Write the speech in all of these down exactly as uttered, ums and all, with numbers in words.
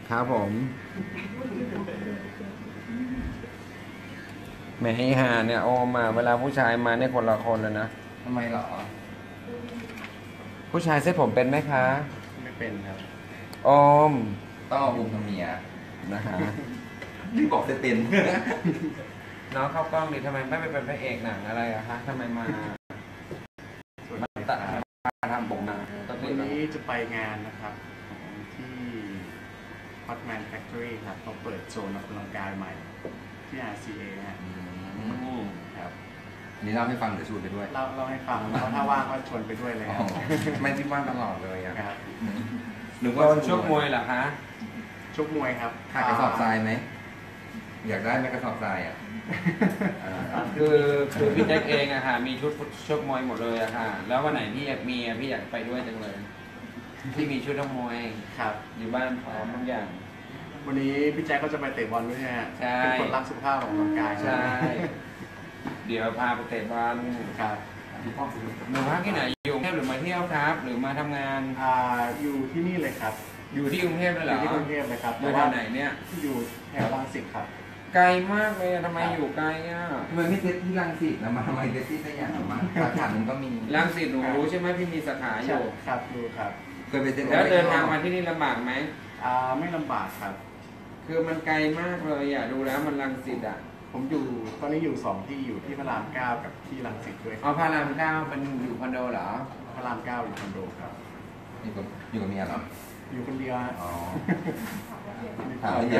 ครับผมแม่ให้หาเนี่ยโอมาเวลาผู้ชายมาเนี่ยคนละคนเลยนะทำไมหรอผู้ชายเซ็ตผมเป็นไหมคะไม่เป็นครับโอมต้องเอาบุมทำเมียนะฮะนี่บอกจะเป็นน้องเข้ากล้องดิทำไมไม่ไปเป็นพระเอกหนังอะไรอะคะทำไมมามาตัดมาทำผมหนังวันนี้จะไปงานนะครับที่ Hotman Factory ครับเขาเปิดโซนออกกำลังกายใหม่ที่ อาร์ ซี เอ ฮะครับอันนี้เล่าให้ฟังหรือชวนไปด้วยเล่าเล่าให้ฟังแล้วถ้าว่างก็ชวนไปด้วยเลยครับไม่ที่ว่างตลอดเลยครับหรือว่าชกมวยเหรอคะชกมวยครับขาดกระสอบทรายไหมอยากได้ไหมกระสอบทรายอ่ะคือคือพี่แจ็คเองอะค่ะมีชุดชกมวยหมดเลยอะค่ะแล้ววันไหนพี่อยากมีอะพี่อยากไปด้วยจังเลยพี่มีชุดชกมวยครับอยู่บ้านพร้อมทุกอย่างวันนี้พี่แจ็คก็จะไปเตะบอลด้วยฮะใช่เป็นคนรักสุขภาพของร่างกายใช่เดี๋ยวพาไปเตะบอลครับหนูพักที่ไหนอยู่กรุงเทพหรือมาเที่ยวครับหรือมาทำงานอ่าอยู่ที่นี่เลยครับอยู่ที่กรุงเทพเลยเหรออยู่ที่กรุงเทพเลยครับอยู่ที่ไหนเนี่ยอยู่แถวรังสิตครับไกลมากเลยทำไมอยู่ไกลอ่ะทำไมไม่เซ็ตที่รังสิตนะมาทำไมเซ็ตที่สยามมาสาขาหนึ่งก็มีรังสิตหนูรู้ใช่ไหมพี่มีสาขาอยู่ครับรู้ครับเคยไปเซ็ตแล้วเดินทางมาที่นี่ลำบากไหมอ่าไม่ลำบากครับคือมันไกลมากเลยอ่ะดูแล้วมันรังสิตอ่ะผมอยู่ตอนนี้อยู่สองที่อยู่ที่พระรามเก้ากับที่รังสิตด้วยอ๋อพระรามเก้าเป็นอยู่คอนโดเหรอพระรามเก้าอยู่คอนโดครับอยู่กับอยู่กับเมียเหรออยู่คนเดียวอ๋อถามละเอียด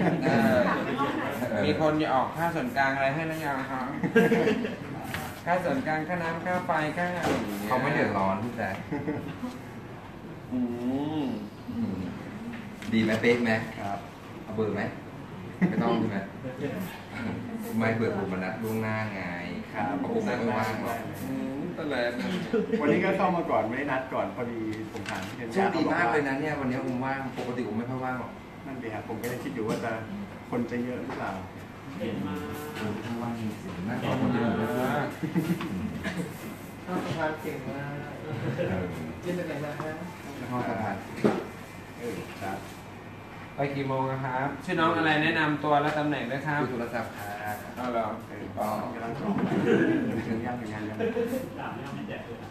มีคนจะออกค่าส่วนกลางอะไรให้หรือยังครับค่าส่วนกลางค่าน้ำค่าไฟค่าอะไรอย่างเงี้ยเขาไม่เดือดร้อนพี่แจ๊คอืมดีไหมเป๊ะไหมครับเอาเบอร์ไหมไม่ต้องใช่ไหมไม่เปิดผมมันนะล่วงหน้าไงครับเพราะผมไม่ว่างหรอกตลอดวันนี้ก็เข้ามาก่อนไม่ได้นัดก่อนพอดีผมถามที่เรียนโชคดีมากเลยนะเนี่ยวันนี้ผมว่างปกติผมไม่ค่อยว่างหรอกนั่นดีครับผมก็เลยคิดอยู่ว่าจะคนจะเยอะหรือเปล่าเก่งมากผมว่างจริงๆน่าขอบคุณที่ผมได้พูดข้าวสะพานเก่งมากยินดีเลยนะฮะข้าวสะพานเออครับไปกี่โมงครับชื่อน้องอะไรแนะนำตัวและตำแหน่งด้วยครับโทรศัพท์ครับเอาเหรออ๋อกำลังจองถึงยังถึงยังยังไม่แจกเลย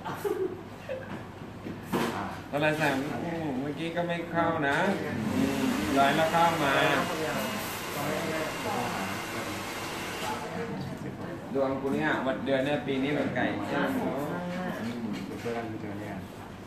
อะไรแสงเมื่อกี้ก็ไม่เข้านะร้อยแล้วเข้ามาดวงกูเนี่ยวันเดือนเนี่ยปีนี้แบบไก่เจ้าเพื่อนเจอเนี่ย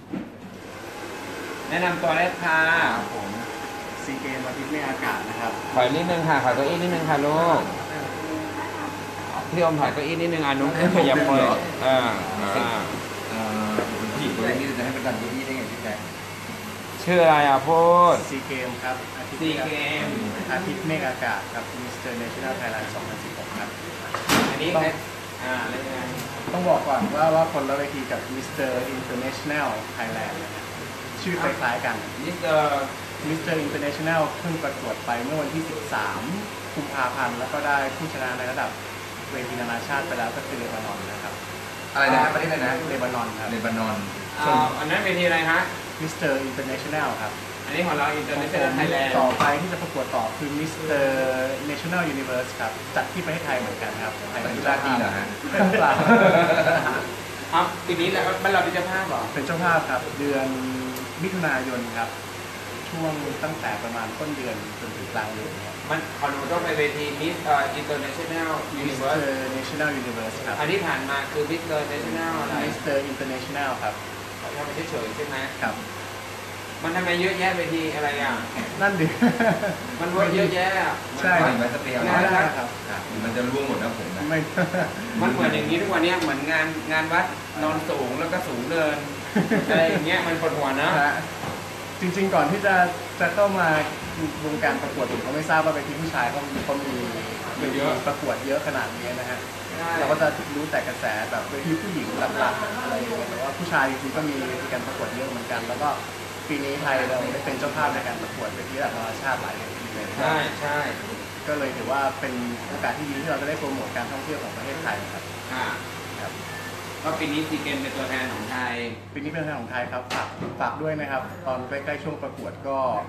แนะนำตัวได้ค่ะผมซีเกมอาทิตย์ในอากาศนะครับถอยนิดนึงค่ะถอยเก้าอี้นิดนึงค่ะลูกพี่อมถอยเก้าอี้นิดนึงอ่ะนุ้งขยับมืออ่าอ่าผู้หญิงตัวเล็กนี่จะให้ประกันเก้าอี้ได้ไงพี่แจ๊คชื่ออะไรอ่ะพูดซีเกมครับซีเกมอาทิตย์เมฆอากาศครับมิสเตอร์เนชั่นแนลไทยแลนด์สองพันสิบหกครับอันนี้ต้องอ่าอะไรยังไงต้องบอกก่อนว่าว่าคนละเวทีกับมิสเตอร์อินเตอร์เนชั่นแนลไทยแลนด์นะชื่อคล้ายๆกันมิสเตอร์มิสเตอร์อินเตอร์เนชั่นแนลเพิ่งประกวดไปเมื่อวันที่สิบสามกุมภาพันธ์แล้วก็ได้ผู้ชนะในระดับเวทีนานาชาติไปแล้วก็คือเลบานอนนะครับอะไรนะประเทศอะไรนะเลบานอนครับเลบานอนอันนั้นเวทีอะไรฮะมิสเตอร์อินเตอร์เนชั่นแนลครับอันนี้ของเราอินเตอร์เนชั่นแนลไทยแลนด์ต่อไปที่จะประกวดต่อคือมิสเตอร์เนชั่นแนลยูนิเวอร์สครับจัดที่ประเทศไทยเหมือนกันครับไทยเป็นเจ้าภาพเหรอฮะครับปีนี้แล้วบ้านเราเป็นเจ้าภาพเหรอเป็นเจ้าภาพครับเดือนมิถุนายนครับช่วงตั้งแต่ประมาณต้นเดือนจนถึงกลางเดือนครับมันขอหนูต้องไปเวทีมิสเอ่ออินเตอร์เนชั่นแนลยูนิเวอร์สเนชั่นแนลยูนิเวอร์สครับอันที่ผ่านมาคือมิสเตอร์เนชั่นแนลอะไรมิสเตอร์อินเตอร์เนชั่นแนลครับทำไปเฉยๆใช่ไหมครับมันทำไมเยอะแยะเวทีอะไรอ่ะนั่นดิมันว่าเยอะแยะใช่มันจะเปรี้ยวนะครับมันจะร่วงหมดนะผมนะไม่มันเหมือนอย่างนี้ทุกวันนี้เหมือนงานงานวัดนอนสูงแล้วก็สูงเดินอะไรอย่างเงี้ยมันปวดหัวนะจริงๆก่อนที่จะจะเข้ามาวงการประกวดผมก็ไม่ทราบว่าเวทีผู้ชายเขาเขามีเยอะประกวดเยอะขนาดนี้นะฮะเราก็จะรู้แต่กระแสแบบเวทีผู้หญิงหลักๆอะไรอย่างเงี้ยแต่ว่าผู้ชายจริงๆก็มีการประกวดเยอะเหมือนกันแล้วก็ปีนี้ไทยเราได้เป็นเจ้าภาพในการประกวดเวทีระดับนานาชาติหลายเวทีเลยใช่ใช่ก็เลยถือว่าเป็นโอกาสที่ดีที่เราจะได้โปรโมทการท่องเที่ยวของประเทศไทยครับครับก็ปีนี้ซีเกมเป็นตัวแทนของไทยปีนี้เป็นตัวแทนของไทยครับฝากฝากด้วยนะครับตอนใกล้ๆช่วงประกวดก็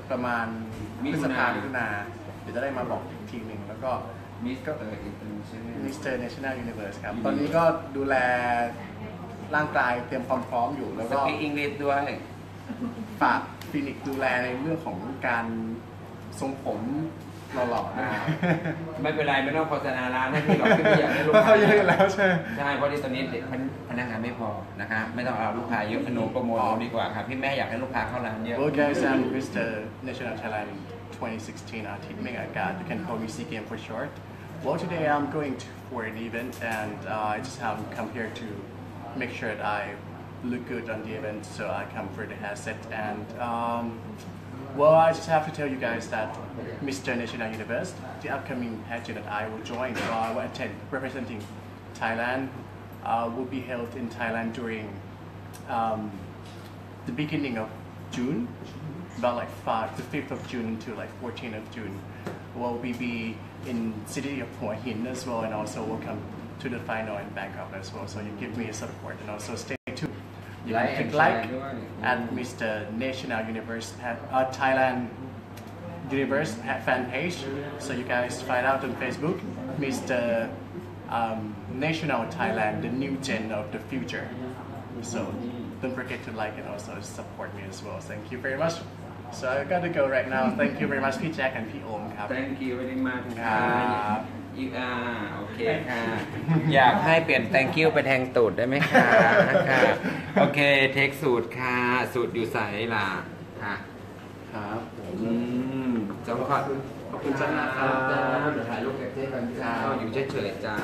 ประมาณมิพฤถุษนาภามิถุนาเดี๋ยวจะได้มาบอกอีกทีหนึ่งแล้วก็มิสเตอร์อินเตอร์ใช่ไหมมิสเตอร์ National Universe ครับ ตอนนี้ก็ดูแลร่างกายเตรียมความพร้อมอยู่ แล้วสก็ปีกอังกฤษด้วยฝากฟินิกซ์ดูแลในเรื่องของการทรงผมหล่อๆนะไม่เป็นไรไม่ต้องโฆษณาร้านให้พี่หรอกพี่ไม่อยากให้ลูกเพราะค้าเขาเยอะแล้วใช่ไหมใช่เพราะที่ตอนนี้เด็กพนักงานไม่พอนะคะไม่ต้องเอาลูกค้าเยอะขนมโปรโมทเอาดีกว่าครับพี่แม่อยากให้ลูกค้าเข้าร้านเยอะ Well guys, I'm Mister National Thailand twenty sixteen Artist Mega Agad. You can call me C Game for short. Well today I'm going to, for an event and uh, I just have come here to make sure that I look good on the event, so I come for the headset and um, well, I just have to tell you guys that Mister National Universe, the upcoming pageant that I will join, or I will attend, representing Thailand, uh, will be held in Thailand during um, the beginning of June, about like five, the fifth of June to like fourteenth of June. Well, we be in city of Hua Hin as well, and also we'll come to the final in Bangkok as well. So you give me a support and also stay tuned. You Like can and click like shareด้วย at Mister National Universe uh, Thailand Universe fan page. So you guys find out on Facebook, Mister Um, National Thailand, the new gen of the future. So don't forget to like and also support me as well. Thank you very much. So I gotta go right now. Thank you very much, P Jack and P Om. Thank you very much คค่ะรับอีกอ่าโอเคค่ะ อยากให้เปลี่ยน thank you ไปแทงตูดได้ไหมคะค่ะโอเคเทคสูตรค่ะ สูตรอยู่ใสล่ะค่ะครับผมอืมจงขอบคุณขอบคุณจ้านะครับเจ้าเดี๋ยวถ่ายรูปเก็บเท่กันเจ้าอยู่เฉยๆเจ้า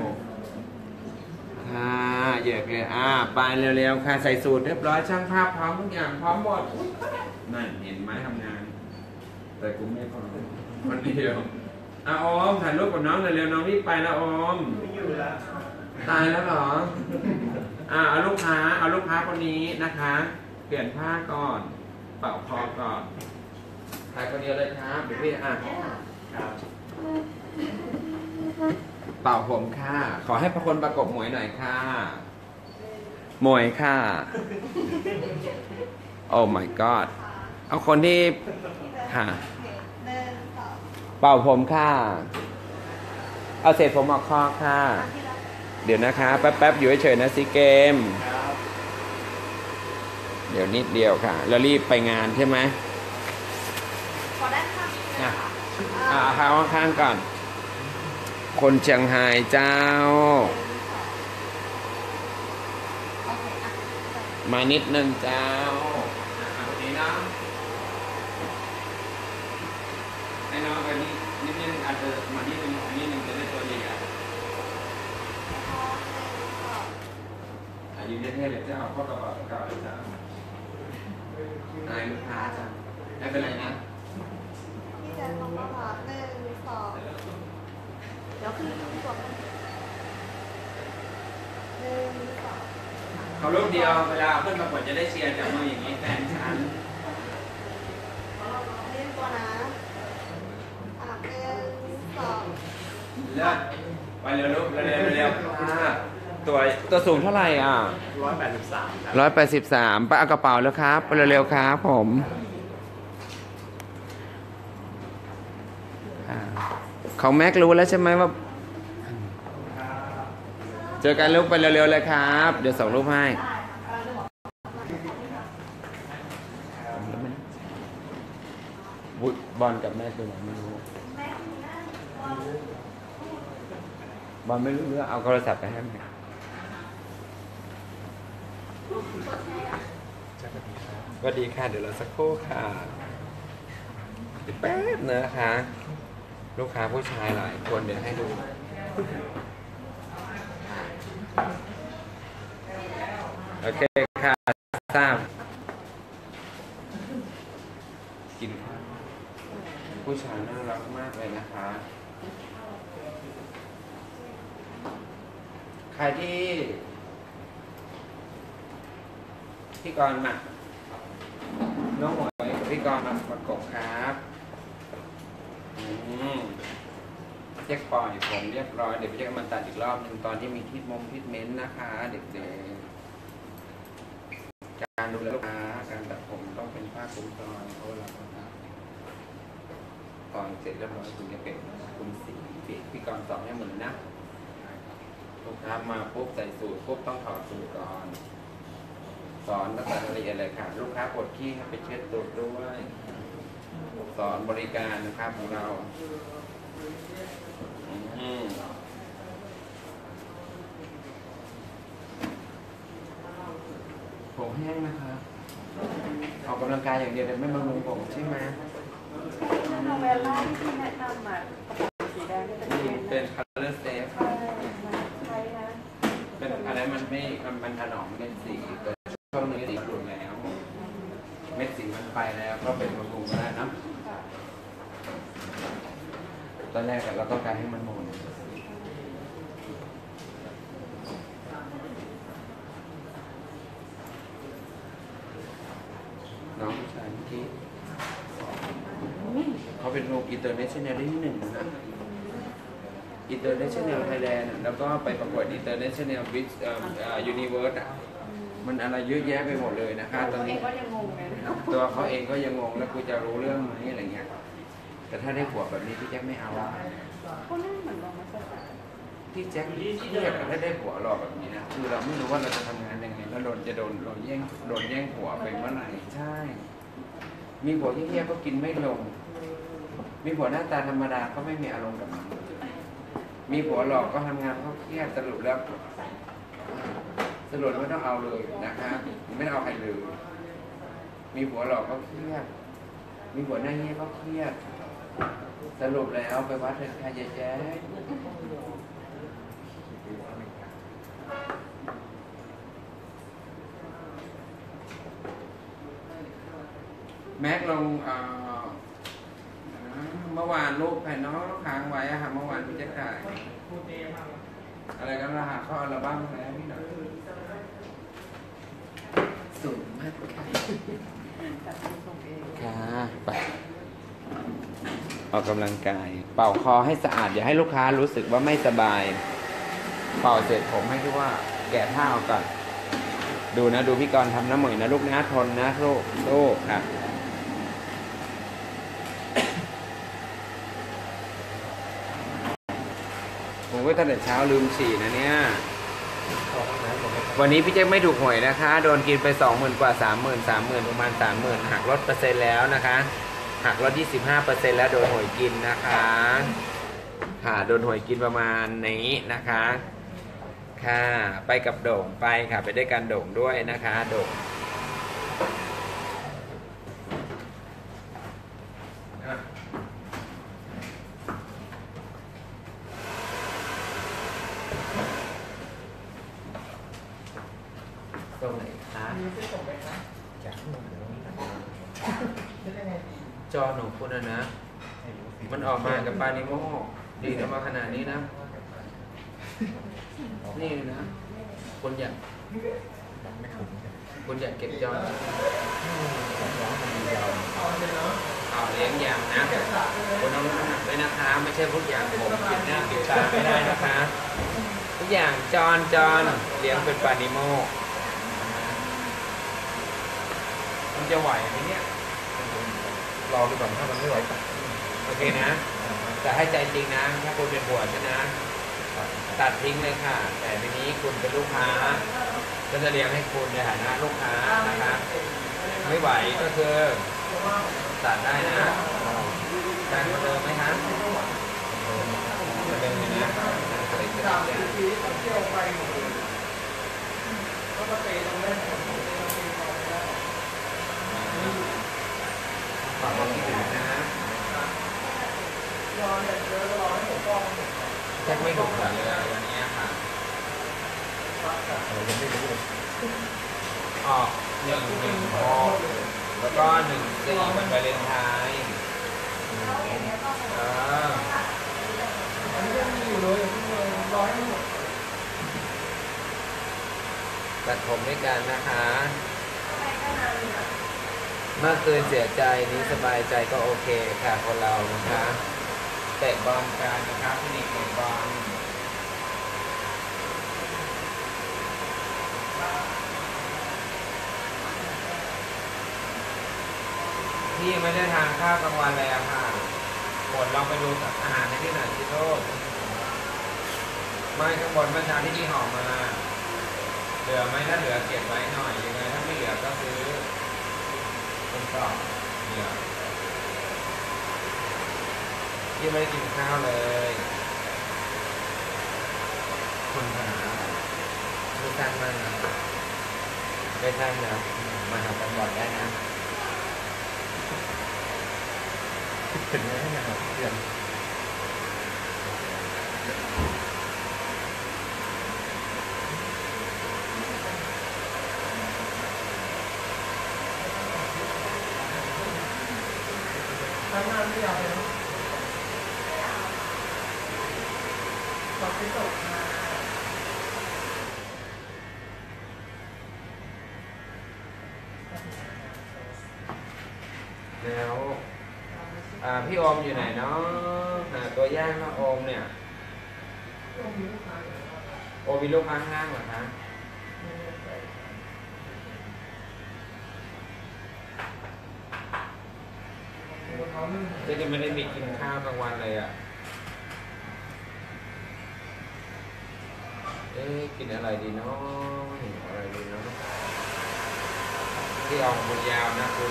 ค่ะเหยกเลยอ่าไปเร็วๆค่ะใส่สูตรเรียบร้อยช่างภาพพร้อมทุกอย่างพร้อมหมดอุ๊ยนั่นเห็นไหมทำงาน แต่กูไม่พร้อมคนเดียวอ่ะออมถ่ายรูปกับน้องเร็วๆน้องรีบไปแล้วออมตายแล้วเหรออ่าเอาลูกค้าเอาลูกค้าคนนี้นะคะ เปลี่ยนผ้าก่อนเป่าคอก่อนถ่ายคนเดียวเลยครับเดี๋ยวพี่อ่ะครับเป่าผมค่ะ ขอให้ประคนประกบหมวยหน่อยค่ะ หมวยค่ะ โอ้ my god เอาคนที่ค่ะเป่าผมค่ะ เอาเศษผมออกคอค่ะ เดี๋ยวนะคะ แป๊บๆ อยู่เฉยๆนะซีเกมครับเดี๋ยวนิดเดียวค่ะ แล้วรีบไปงานใช่ไหมขอด้านข้างอ่ะอ่าข้างข้างๆก่อน คนเชียงไฮ้เจ้าโอเคอ่ะมานิดนึงเจ้าอ่ะคนนี้นะให้น้องไปนิดนิดนึงอาจจะมานิดนึงนิดนึงจะได้ตัวใหญ่ๆอ่ะยืนเท่ๆเลยเจ้าข้อกระเป๋าเก่าเลยเจ้านายลูกค้าจ้าไม่เป็นไรนะพี่แจ๊คลองมาค่ะหนึ่งสองเดี๋ยวคือตัวกันหนึ่งสองเขารูปเดียวเวลาเอาขึ้นประกวดจะได้เชียร์จับมืออย่างนี้แฟนฉันเล่นตัวนะอ่ะหนึ่งสองเลิศไปเร็วลูกเร็วเร็วเร็วค่ะตัวตัวสูงเท่าไหร่อ่ะร้อยแปดสิบสามครับร้อยแปดสิบสามไปเอากระเป๋าแล้วครับไปเร็วๆครับผมอ่าของแม็กรู้แล้วใช่ไหมว่า เจอกันลูกไปเร็วๆเลยครับ เดี๋ยวส่งรูปให้บุบอลกับแม่ตัวไหนไม่รู้บอลไม่รู้เรื่องเอาโทรศัพท์ไปให้แม่สวัสดีค่ะ เดี๋ยวเราสักครู่ค่ะแป๊บนะคะ ลูกค้าผู้ชายหลายคนเดี๋ยวให้ดู โอเคค่ะทราบกินข้าวผู้ชายน่ารักมากเลยนะคะ ใครที่พี่กรณ์มาน้องหมวยกับพี่กรณ์มาประกบครับอืมเช็คปล่อยผมเรียบร้อยเดี๋ยวพี่จะมาตัดอีกรอบหนึ่งตอนที่มีทิดมงทิดเม้นต์นะคะ เด็กๆการดูแลลูกค้าการตัดผมต้องเป็นภาคคุ้มครองเพราะเราต้องตัดกรเสร็จเรียบร้อยคุณจะเป็นคุณสีพี่กรสอนให้เหมือนนะลูกค้ามาปุ๊บใส่สูตรปุ๊บต้องถอดสูตรก่อนสอนตั้งแต่รายละเอียดเลยค่ะลูกค้าปวดขี้ให้ไปเช็ดตูดด้วยสอนบริการนะครับของเราอืมผมแห้งนะคะออกกำลังกายอย่างเดียวเลยไม่บำรุงผมใช่ไหมโนเวลล่าที่แนะนำอ่ะสีแดงนี่เป็นนี่เป็น color safe ใช่นะเป็นอะไรมันไม่มันมันถนอมเม็ดสีแต่ช่วงนี้สีหลุดแล้ว เม็ดสีมันไปแล้วก็เป็นบำรุงก็ได้นะตอนแรกเราต้องการให้มันหมุนน้องผู้ชายเมื่อกี้เขาเป็นลูกอินเตอร์เนชั่นแนลที่หนึ่งนะอินเตอร์เนชั่นแนลไทยแลนด์แล้วก็ไปประกวดอินเตอร์เนชั่นแนลวิชยูนิเวิร์สอ่ะมันอะไรเยอะแยะไปหมดเลยนะคะตอนนี้ก็ยังงงเลยตัวเขาเองก็ยังงงแล้วกูจะรู้เรื่องไหมอะไรเงี้ยแต่ถ้าได้ผัวแบบนี้พี่แจ็คไม่เอาก็น่าเหมือนลองมาสักพี่แจ็คเครียดถ้าได้ผัวหล่อแบบนี้นะคือเราไม่รู้ว่าเราจะทำงานยังไงแล้วโดนจะโดนเราแย่งโดนแย่งผัวไปเมื่อไหร่ใช่ มีผัวที่เที่ยก็กินไม่ลง มีผัวหน้าตาธรรมดาก็ไม่มีอารมณ์กับมันมีผัวหลอกก็ทำงานก็เครียดสรุปแล้วสรุปไม่ต้องเอาเลยนะคะไม่ต้องเอาใครเลยมีผัวหลอกก็เครียดมีผัวหน้าเหี้ยก็เครียดสรุปแล้วไปวัดเถอะค่ะแจ๊ะแม็กลงเอ่อเมื่อวานรูปแผ่นน้องค้างไว้อะค่ะเมื่อวานพี่แจ๊คถ่ายอะไรกันล่ะเข้าอัลบั้มแล้วพี่หน่อยสูงมากค่ะค่ะไปออกกำลังกายเป่าคอให้สะอาดอย่าให้ลูกค้ารู้สึกว่าไม่สบายเป่าเสร็จผมให้ที่ว่าแกะผ้าออกก่อนดูนะดูพี่กรณ์ทำน้ำเหมยนะลูกนะทนนะลูกลูกค่ะผมก็ตั้งแต่เช้าลืมฉี่นะเนี่ยวันนี้พี่แจ็คไม่ถูกหวยนะคะโดนกินไปสองหมื่นกว่าสามหมื่นสามหมื่นประมาณสามหมื่นหักลดเปอร์เซ็นต์แล้วนะคะหักลดยี่สิบห้าเปอร์เซ็นต์แล้วโดนหวยกินนะคะค่ะโดนหวยกินประมาณนี้นะคะค่ะไปกับโด่งไปค่ะไปด้วยกันโด่งด้วยนะคะโด่งตรงไหนคะจอหนูคุณนะนะมันออกมากับปานิโมดีออกมาขนาดนี้นะนี่นะคนอยากคนอยากเก็บจอเอาเลี้ยงอย่างนะคนต้องน้ำหนักด้วยนะคะไม่ใช่ทุกอย่างผมปิดหน้าปิดตาไม่ได้นะคะทุกอย่างจอนจอนเลี้ยงเป็นปานิโมมันจะไหวไหมเนี่ยรอไปก่อนถ้ามันไม่ไหวโอเคนะแต่ให้ใจจริงนะถ้าคุณเป็นผัวใช่นะตัดทิ้งเลยค่ะแต่ทีนี้คุณเป็นลูกค้าก็จะเลี้ยงให้คุณในฐานะลูกค้านะคะไม่ไหวก็คือตัดได้นะการมาเดิมไหมคะมาเดิมเลยนะใส่กระดาษฝากความคิดถึงนะแจ็คไม่ถูกเลยวันนี้ค่ะออกหนึ่งหนึ่งหกแล้วก็หนึ่งสี่วันวาเลนไทน์เออตัดผมด้วยกันนะคะเมื่อคืนเสียใจนี้สบายใจก็โอเคค่ะคนเรานะคะเตะบอลกันนะครับพี่นิกเตะบอลพี่ไม่ได้ทานข้าวกลางวันแล้วค่ะผนลองไปดูอาหารในที่ไหนที่โลกไม่ข้างบนเมื่อเช้าที่พี่ห่อมาเหลือไหมถ้าเหลือเก็บไว้หน่อยยังไงถ้าไม่เหลือก็ซื้อเป็นกล่องเหลือที่ไม่ได้กินข้าวเลยคุณหาไม่สั้นมากนะไม่สั้นนะมาหากันบ่อยได้นะคิดถึงไหมนะครับเพื่อนทำงานไม่ยาวเลยนะตอนที่จบมาแล้วอ่าพี่โอมอยู่ไหนเนาะหาตัวย่างนะโอมเนี่ยโอมมีลูกค้าข้างล่างเหรอคะจะจะไม่ได้มีกินข้าวกลางวันเลยอ่ะเอ๊ะกินอะไรดีเนาะหิวอะไรดีเนาะที่ออกบนยาวนะคุณ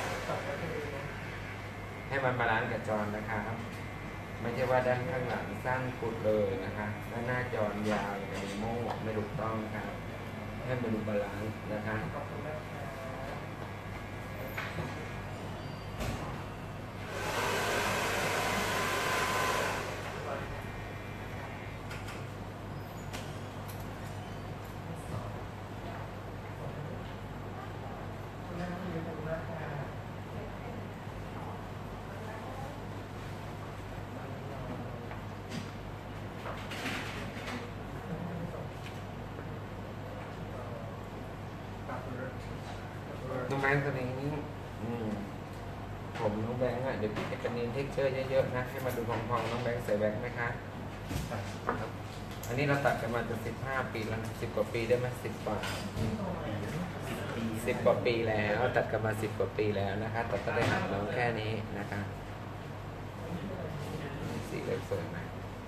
ให้มันบาลานซ์กับจอนะครับไม่ใช่ว่าด้านข้างหลังสั้นกุดเลยนะคะด้านหน้าจอยาวอย่างนี้โม่ไม่ถูกต้องครับให้มันดูบาลานซ์นะคะน้องแบงค์ตัวนี้อืมผมน้องแบงค์อ่ะเดี๋ยวพี่จะเน้นเท็กเจอร์เยอะๆนะให้มาดูพองๆน้องแบงค์ใส่แบงค์ไหมคะอันนี้เราตัดกันมาจะสิบห้าปีแล้วสิบกว่าปีได้ไหมสิบกว่าสิบกว่าปีแล้วตัดกันมาสิบกว่าปีแล้วนะคะแต่ก็ได้หันน้องแค่นี้นะคะสีเล็กสวยไหม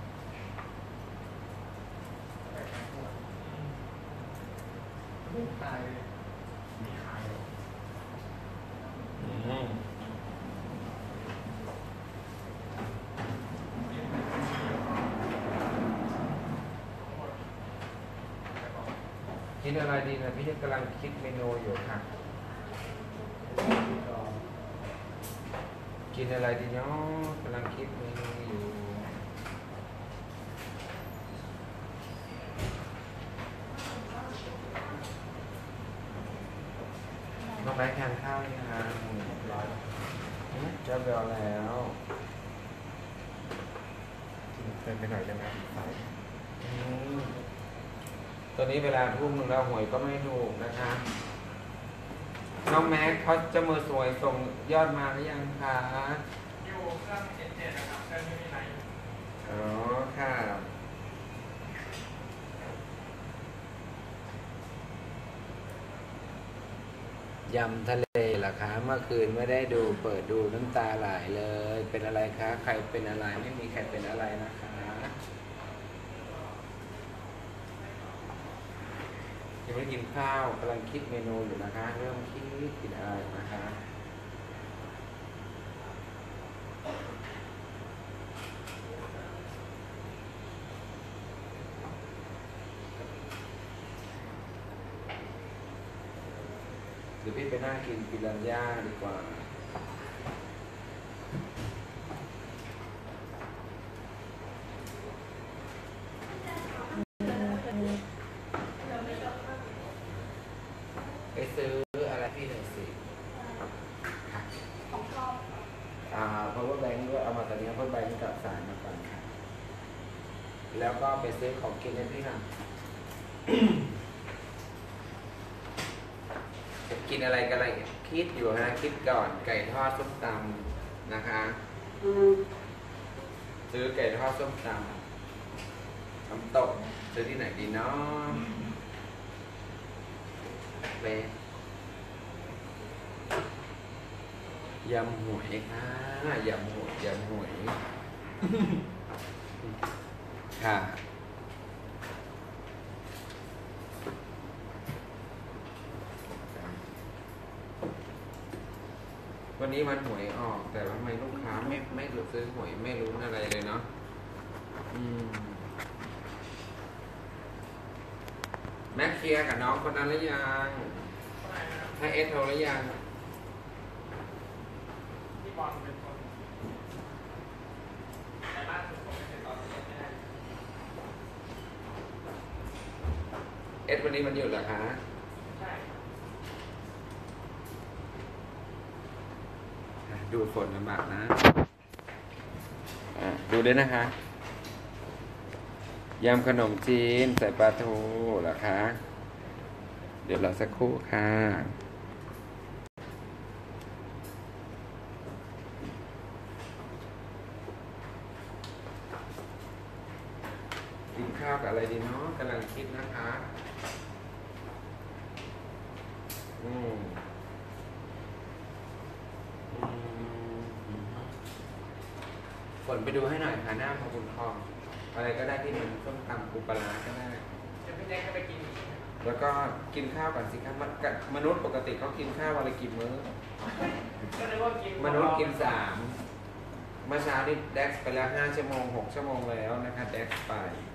ตายเลยกินอะไรดีนะพี่กำลังคิดเมนูอยู่ค่ะกินอะไรดีเนาะกำลังคิดเมนูอยู่น้องแบงค์ทานข้าวยังคะร้อยจะเบลแล้วเติมไปหน่อยได้ไหมตอนนี้เวลาทุ่มหนึ่งแล้วหวยก็ไม่ถูกนะคะน้องแม็กเขาจะมือสวยส่งยอดมาหรือยังคะอยู่เครื่องเจ็ดเจ็ดนะครับเครื่องไม่มีไรอ๋อค่ะยำทะเลเหรอคะเมื่อคืนไม่ได้ดูเปิดดูน้ำตาไหลเลยเป็นอะไรคะใครเป็นอะไรไม่มีใครเป็นอะไรนะคะยังไม่กินข้าวกำลังคิดเมนูอยู่นะคะเริ่มคิดกินอะไรนะคะเดี๋ยวพี่ไปนั่งกินปิรันย่าดีกว่าไปซื้ออะไรพี่หน่อยสิของชอบอ่า power bank ด้วยเอามาตอนนี้ power bank กับสายมาก่อนค่ะแล้วก็ไปซื้อของกินให้พี่หน่อยกินอะไรกันอะไรคิดอยู่นะคิดก่อนไก่ทอดส้มตำนะคะซื้อไก่ทอดส้มตำน้ำตกซื้อที่ไหนดีเนาะไปยำหวยค่ะยำหวยยำหวยค่ะวันนี้วันหวยออกแต่ทำไมลูกค้าไม่ไม่ซื้อหวยไม่รู้อะไรเลยเนาะอืมแม็กเคลียร์กับน้องคนนั้นหรือยังให้เอสโทรหรือยังเอสวันนี้มันหยุดเหรอคะใช่ดูฝนลำบากนะดูด้วยนะคะยำขนมจีนใส่ปลาทูเหรอคะเดี๋ยวเราสักครู่ค่ะกินข้าวกับอะไรดีเนาะกำลังคิดนะคะอืมฝนไปดูให้หน่อยค่ะหน้าพระบุญทองอะไรก็ได้ที่มันส้มตำปูปลาร้าก็ได้จะไม่ได้ให้ไปกินแล้วก็กินข้าวก่อนสิครับมันมนุษย์ปกติเขากินข้าววันละกี่มื้อมนุษย์กินสามเมื่อเช้านี่แด็กไปแล้วห้าชั่วโมงหกชั่วโมงแล้วนะคะแด็กไป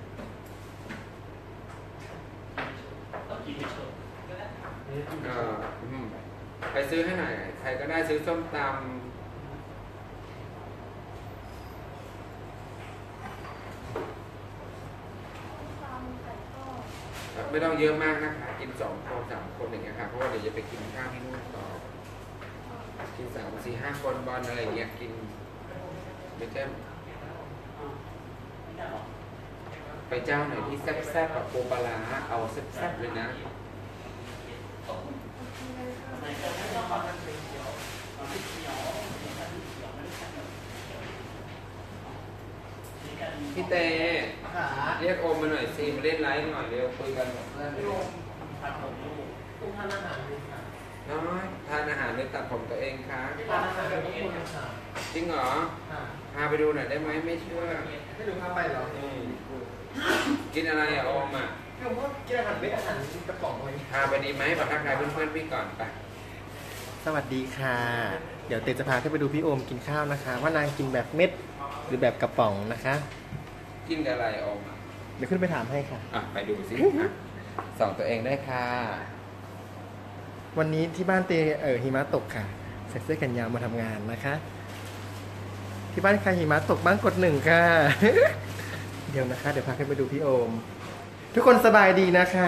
เออไปซื้อให้หน่อยใครก็ได้ซื้อส้มตำไม่ต้องเยอะมากนะคะกินสองคนสามคนอย่างเงี้ยค่ะเพราะว่าเดี๋ยวจะไปกินข้าวที่นู่นต่อกินสามสี่ห้าคนบอลอะไรเงี้ยกินไม่ใช่ไปเจ้าหน่อยที่แซ่บๆกับโปปลาร้าเอาแซ่บๆเลยนะพี่เตเรียกโอมมาหน่อยสิมาเล่นไลฟ์หน่อยเร็วคุยกันกับเพื่อนน้อยทานอาหารเลยตัดผมตัวเองค่ะจริงเหรอพาไปดูหน่อยได้ไหมไม่เชื่อให้ดูพาไปเหรอกินอะไรอ่ะโอมอ่ะผมก็กินอาหารเม็ดอาหารกระป๋องเลยพาไปดีไหมบอกทักทายเพื่อนๆพี่ก่อนไปสวัสดีค่ะเดี๋ยวเตจะพาขึ้นไปดูพี่โอมกินข้าวนะคะว่านางกินแบบเม็ดหรือแบบกระป๋องนะคะกินกับอะไรโอมอ่ะเดี๋ยวขึ้นไปถามให้ค่ะอ่ะไปดูสิส่องตัวเองได้ค่ะวันนี้ที่บ้านเตเออหิมะตกค่ะใส่เสื้อแขนยาวมาทำงานนะคะที่บ้านใครหิมะตกบ้างกดหนึ่งค่ะ เดี๋ยวนะคะเดี๋ยวพาขึ้นไปดูพี่โอมทุกคนสบายดีนะคะ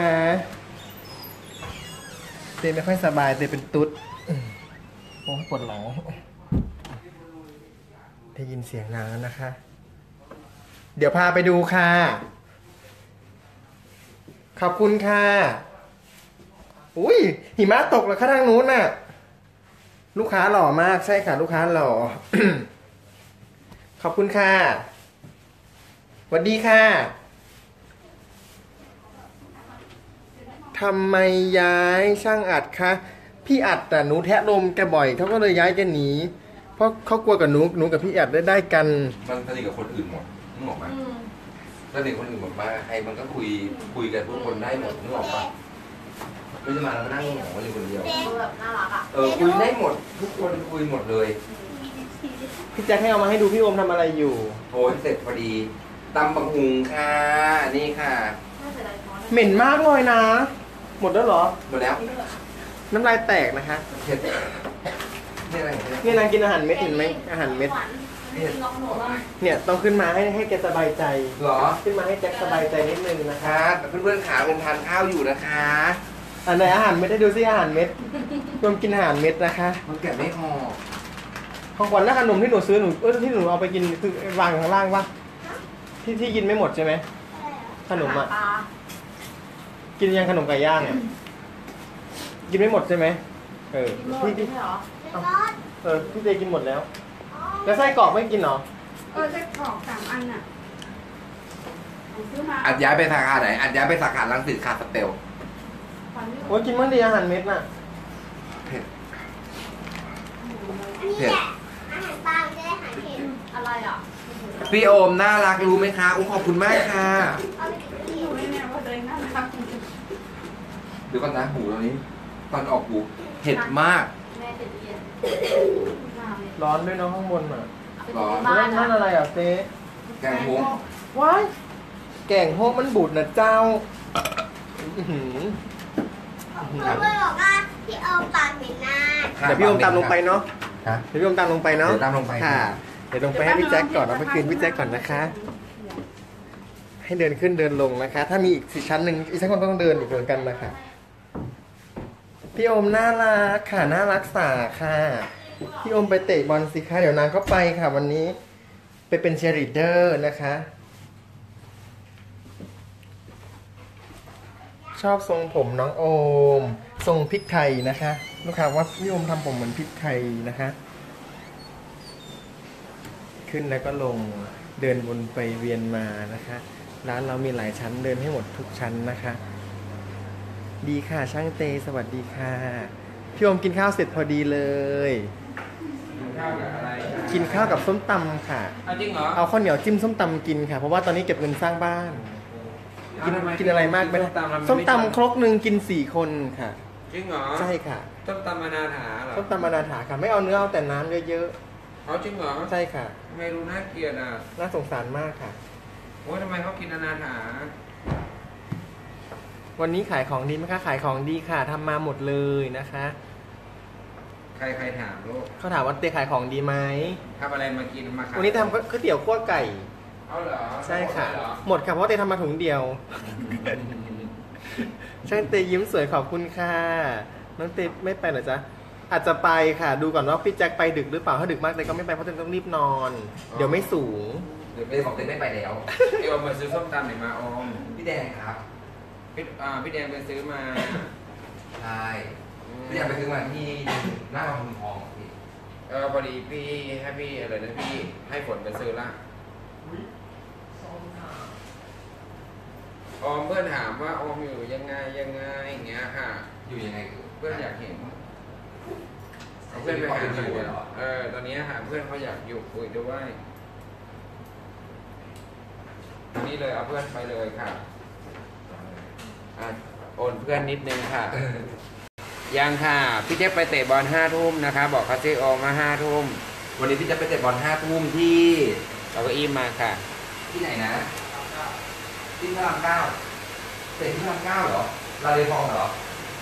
เตไม่ค่อยสบายเตเป็นตุ๊ดโอ้ปวดหลังได้ยินเสียงนางแล้วนะคะเดี๋ยวพาไปดูค่ะขอบคุณค่ะอุ้ยหิมะตกเหรอคะทางนู้นน่ะลูกค้าหล่อมากใช่ค่ะลูกค้าหล่อ ขอบคุณค่ะสวัสดีค่ะทำไมย้ายช่างอัดคะพี่อัดแต่หนูแทะลมแกบ่อยเขาก็เลยย้ายแกหนีเพราะเขากลัวกับหนูหนูกับพี่อัดได้ได้กันมันสนิทกับคนอื่นหมดนึกออกไหมสนิทคนอื่นหมดมาใครมันก็คุยคุยกันทุกคนได้หมดนึกออกปะไม่ใช่มาแล้วมานั่งหงอยอยู่คนเดียวแบบน่ารักอ่ะเออคุยได้หมดทุกคนคุยหมดเลยพี่แจ็คให้เอามาให้ดูพี่โอมทำอะไรอยู่โอ้ยเสร็จพอดีตำบักหุงค่ะนี่ค่ะเหม็นมากเลยนะหมดแล้วเหรอหมดแล้วน้ำลายแตกนะคะเผ็ดนี่อะไรเนี่ยนางกินอาหารเม็ดเห็นไหมอาหารเม็ดเนี่ยต้องขึ้นมาให้ให้แกสบายใจหรอขึ้นมาให้แจ็คสบายใจนิดนึงนะคะเพื่อนๆขาผมทานข้าวอยู่นะคะอันไหนอาหารเม็ดให้ดูซิอาหารเม็ดรวมกินอาหารเม็ดนะคะมันแกะไม่พอของขวัญและขนมที่หนูซื้อหนูเออที่หนูเอาไปกินคือวางข้างล่างปะที่ที่กินไม่หมดใช่ไหมขนมอ่ะกินยังขนมไก่ย่างเนี่ยกินไม่หมดใช่ไหมเออพี่พี่เออพี่เจกินหมดแล้วแล้วไส้กรอกไม่กินหรอเออไส้กรอกสามอันอ่ะซื้อมาอัดย้ายไปสาขาไหนอัดย้ายไปสาขาลังสิตคาสเตลโอ้ยกินมันดีอาหารเม็ดน่ะเผ็ดนี่เผ็ดแหละอาหารปลาจะได้หายเผ็ดอะไรอ่ะพี่โอมน่ารักรู้ไหมคะอุ้ขอบคุณมากค่ะเอาไปกินที่ไม่แน่ว่าตัวเองน่ารักเดี๋ยวก่อนนะหูตอนนี้ ตอนออกหูเผ็ดมากแม่จะเรียนมาเลยร้อนด้วยเนาะข้างบนอ่ะร้อนบ้านั่นนนั่นอะไรอ่ะเจ๊แกงฮงว้ายแกงโฮกมันบูดนะเจ้าอื้อหือเพื่อนบอกว่าพี่เอาปากเหม็นหน้าเดี๋ยวพี่โอมตามลงไปเนาะฮะเดี๋ยวพี่โอมตามลงไปเนาะเดี๋ยวตามลงไปค่ะ เดี๋ยวลงไปให้พี่แจ็คก่อนเอาไปคืนพี่แจ็คก่อนนะคะ ให้เดินขึ้นเดินลงนะคะ ถ้ามีอีกสี่ชั้นหนึ่งอีกชั้นคนต้องเดินอีกเหมือนกันนะคะพี่โอมน่ารักค่ะน่ารักษาค่ะพี่โอมไปเตะบอลสิคะเดี๋ยวนางก็ไปค่ะ วันนี้ไปเป็นเชียร์ลีดเดอร์นะคะ ชอบทรงผมน้องโอม ทรงพริกไทยนะคะลูกค้าว่าพี่โอมทำผมเหมือนพริกไทยนะคะ ขึ้นแล้วก็ลงเดินวนไปเวียนมานะคะ ร้านเรามีหลายชั้นเดินให้หมดทุกชั้นนะคะ ดีค่ะช่างเตสวัสดีค่ะพี่โอมกินข้าวเสร็จพอดีเลยข้าวกับอะไรกินข้าวกับส้มตำค่ะเอาจริงเหรอเอาข้าวเหนียวจิ้มส้มตำกินค่ะ เพราะว่าตอนนี้เก็บเงินสร้างบ้าน กินกินอะไรมากไหมนะส้มตำครกหนึ่งกินสี่คนค่ะจริงเหรอใช่ค่ะต้มตำมานาถาเหรอส้มตำมานาถาค่ะ ไม่เอาเนื้อเอาแต่น้ำเยอะเอาจริงเหรอๆใช่ค่ะทำไมรู้น่าเกลียดอ่ะน่าสงสารมากค่ะโอ้ยทำไมเขากินอนาถาวันนี้ขายของดีไหมคะขายของดีค่ะทำมาหมดเลยนะคะใครใครถามลูกเขาถามว่าเตขายของดีไหมทำอะไรมากินมาขายวันนี้ทำก๋วยเตี๋ยวคั่วไก่เอาเหรอใช่ค่ะเอาเหรอหมดค่ะเพราะเตทำมาถุงเดียว ช่างเตยิ้มสวยขอบคุณค่ะน้องเตไม่ไปเหรอจ๊ะอาจจะไปค่ะ ดูก่อนว่าพี่แจ็คไปดึกหรือเปล่าถ้าดึกมากเตก็ไม่ไปเพราะเตต้องรีบนอน เดี๋ยวไม่สูงเดี๋ยวไม่บอกเต้นไม่ไปแล้วเดี๋ยวมาซื้อส้มตำไหนมาออมพี่แดงครับพี่อ่าพี่แดงไปซื้อมาใช่พี่แดงไปซื้อมาที่หน้าบางขุนทองอะพี่เออพอดีพี่ให้พี่อะไรนะพี่ให้ฝนไปซื้อละออมเพื่อนถามว่าออมอยู่ยังไงยังไงอย่างเงี้ยค่ะอยู่ยังไงเพื่อนอยากเห็นเอาเพื่อนไปหาหน่อยเดี๋ยวเออตอนนี้หาเพื่อนเขาอยากอยู่คุยด้วยนี่เลยเอาเพื่อนไปเลยค่ะอ่ะโอนเพื่อนนิดนึงค่ะ ยังค่ะพี่เจ๊ไปเตะบอลห้าทุ่มนะคะ บอกเขาซิโอมาห้าทุ่มวันนี้พี่จะไปเตะบอลห้าทุ่มที่เราก็อิ่มมาค่ะที่ไหนนะที่พระรามเก้าเตะที่พระรามเก้าเหรอลาเดฟองเหรอ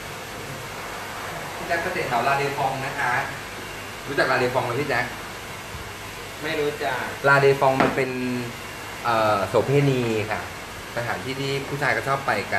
พี่แจ็คไปเตะแถวลาเดฟองนะคะ รู้จักลาเดฟองไหมพี่แจ็คไม่รู้จักลาเดฟองมันเป็นเอ่อโสเภณีค่ะสถานที่ที่ผู้ชายก็ชอบไปกัน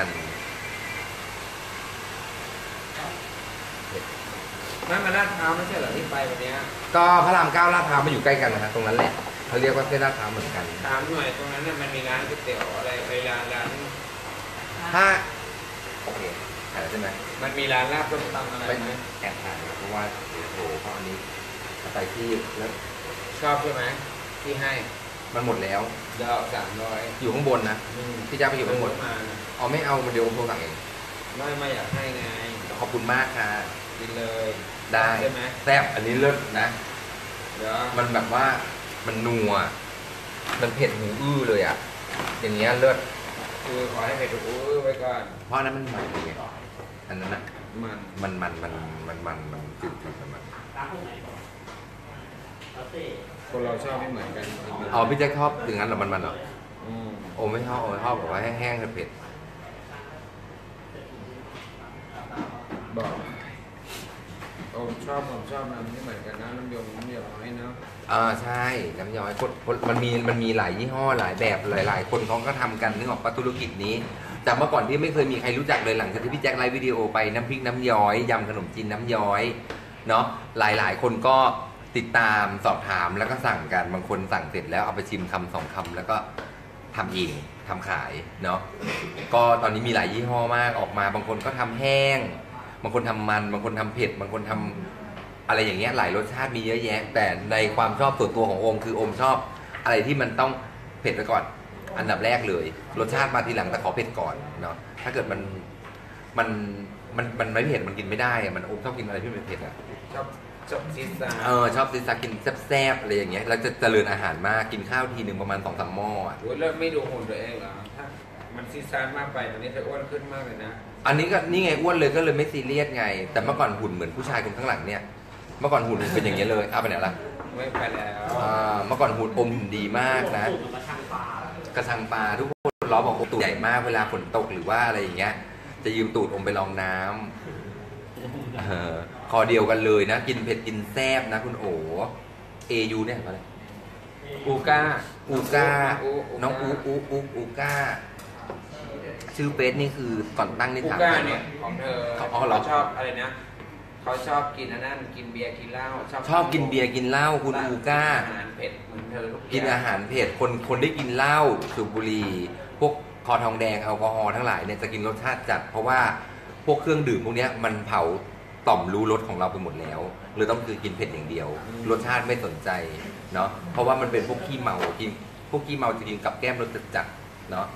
นั่นมาลาดพร้าวไม่ใช่เหรอที่ไปวันเนี้ยก็พระรามเก้าลาดพร้าวมาอยู่ใกล้กันนะฮะตรงนั้นแหละเขาเรียกว่าเส้นลาดพร้าวเหมือนกันถามหน่อยตรงนั้นน่ะมันมีร้านก๋วยเตี๋ยวอะไรไปร้านร้านถ้าโอเคถ่ายแล้วใช่ไหมมันมีร้านลาบส้มตำอะไรไม่ไหมแอบถ่ายเพราะว่าเดี๋ยวโทรเพราะอันนี้ไปที่แล้วชอบใช่ไหมที่ให้มันหมดแล้วเดี๋ยวสามร้อยอยู่ข้างบนนะพี่แจ๊คไปอยู่ข้างบนมาเอาไม่เอามันเดี๋ยวโทรสั่งเองไม่ไม่อยากให้ไงขอบคุณมากค่ะกินเลยได้ใช่ไหมแซ่บอันนี้เลิศนะเดี๋ยวมันแบบว่ามันนัวมันเผ็ดหูอื้อเลยอ่ะอย่างเงี้ยเลิศคือขอให้เผ็ดอุ้ยไว้ก่อนเพราะอันนั้นมันมันไงอันนั้นนะมันมันมันมันมันมันมันจืดจืดมันมันคนเราชอบไม่เหมือนกันจริงๆอ๋อพี่แจ็คชอบอย่างนั้นเหรอมันมันเหรออืมโอ้ไม่ชอบโอ้ไม่ชอบแบบว่าแห้งๆเผ็ดบอกผมชอบผมชอบน้ำที่เหมือนกันนะน้ำยงน้ำยองให้เนาะๆอ่าใช่น้ำย้อยคนคนมันมีมันมีหลายยี่ห้อหลายแบบหลาย ๆ คนเขาก็ทำกันนึกออกปะธุรกิจนี้จากเมื่อก่อนที่ไม่เคยมีใครรู้จักเลยหลังจากที่พี่แจ็คไลฟ์วิดีโอไปน้ำพริกน้ำย้อยยำขนมจีนน้ำย้อยเนาะหลาย ๆ คนก็ติดตามสอบถามแล้วก็สั่งกันบางคนสั่งเสร็จแล้วเอาไปชิมคำสองคำแล้วก็ทำเองทำขายเนาะก็ตอนนี้มีหลายยี่ห้อมากออกมาบางคนก็ทำแห้งบางคนทำมันบางคนทำเผ็ดบางคนทำอะไรอย่างเงี้ยหลายรสชาติมีเยอะแยะ แต่ในความชอบส่วนตัวของโอมคือโอมชอบอะไรที่มันต้องเผ็ดไปก่อนอันดับแรกเลยรสชาติมาทีหลังแต่ขอเผ็ดก่อนเนาะถ้าเกิดมันมันมันมันไม่เผ็ดมันกินไม่ได้อะมันโอมชอบกินอะไรที่มันเผ็ดอะชอบชอบซีซ่าเออชอบซิซากินแซ่บๆอะไรอย่างเงี้ยแล้วจะเจริญอาหารมากกินข้าวทีหนึ่งประมาณสองสามหม้ออ่ะโอ้ยเริ่มไม่ดูหุ่นตัวเองเหรอถ้ามันซีซ่ามากไปตอนนี้เธออ้วนขึ้นมากเลยนะอันนี้ก็นี่ไงอ้วนเลยก็เลยไม่ซีเรียสไง แต่เมื่อก่อนหุ่นเหมือนผู้ชายคนข้างหลังเนี่ยเมื่อก่อนหุ่นเป็นอย่างเงี้ยเลยเอาไปไหนล่ะไม่ไปแล้วอ่าเมื่อก่อนหุ่นอมหุ่นดีมากนะ กระชังปลาทุกคนล้อบอกว่าตูดใหญ่มากเวลาฝนตกหรือว่าอะไรอย่างเงี้ยจะยืมตูดอมไปลองน้ำเออคอเดียวกันเลยนะกินเผ็ดกินแซ่บนะคุณโอเอยูเนี่ยอะไรอูก้าอูก้าอูน้องอูอูอูอูก้าชื่อเฟซนี่คือก่อนตั้งนี่อูถามก้าได้ไหมเนี่ยของเธออ๋อเหรอเขาชอบอะไรนะเขาชอบกินอันนั้นกินเบียร์กินเหล้าชอบกินเบียร์กินเหล้าคุณอูก้าอาหารเผ็ดเหมือนเธอทุกอย่างกินอาหารเผ็ดคนคนได้กินเหล้าสูบบุหรี่พวกคอทองแดงแอลกอฮอล์ทั้งหลายเนี่ยจะกินรสชาติจัด เพราะว่าพวกเครื่องดื่มพวกเนี้ยมันเผาต่อมรู้รสของเราไปหมดแล้วเลยต้องคือกินเผ็ดอย่างเดียว รสชาติไม่สนใจเนาะเพราะว่ามันเป็นพวกขี้เมากินพวกขี้เมาจะกินกับแก้มรสจัดๆเนาะ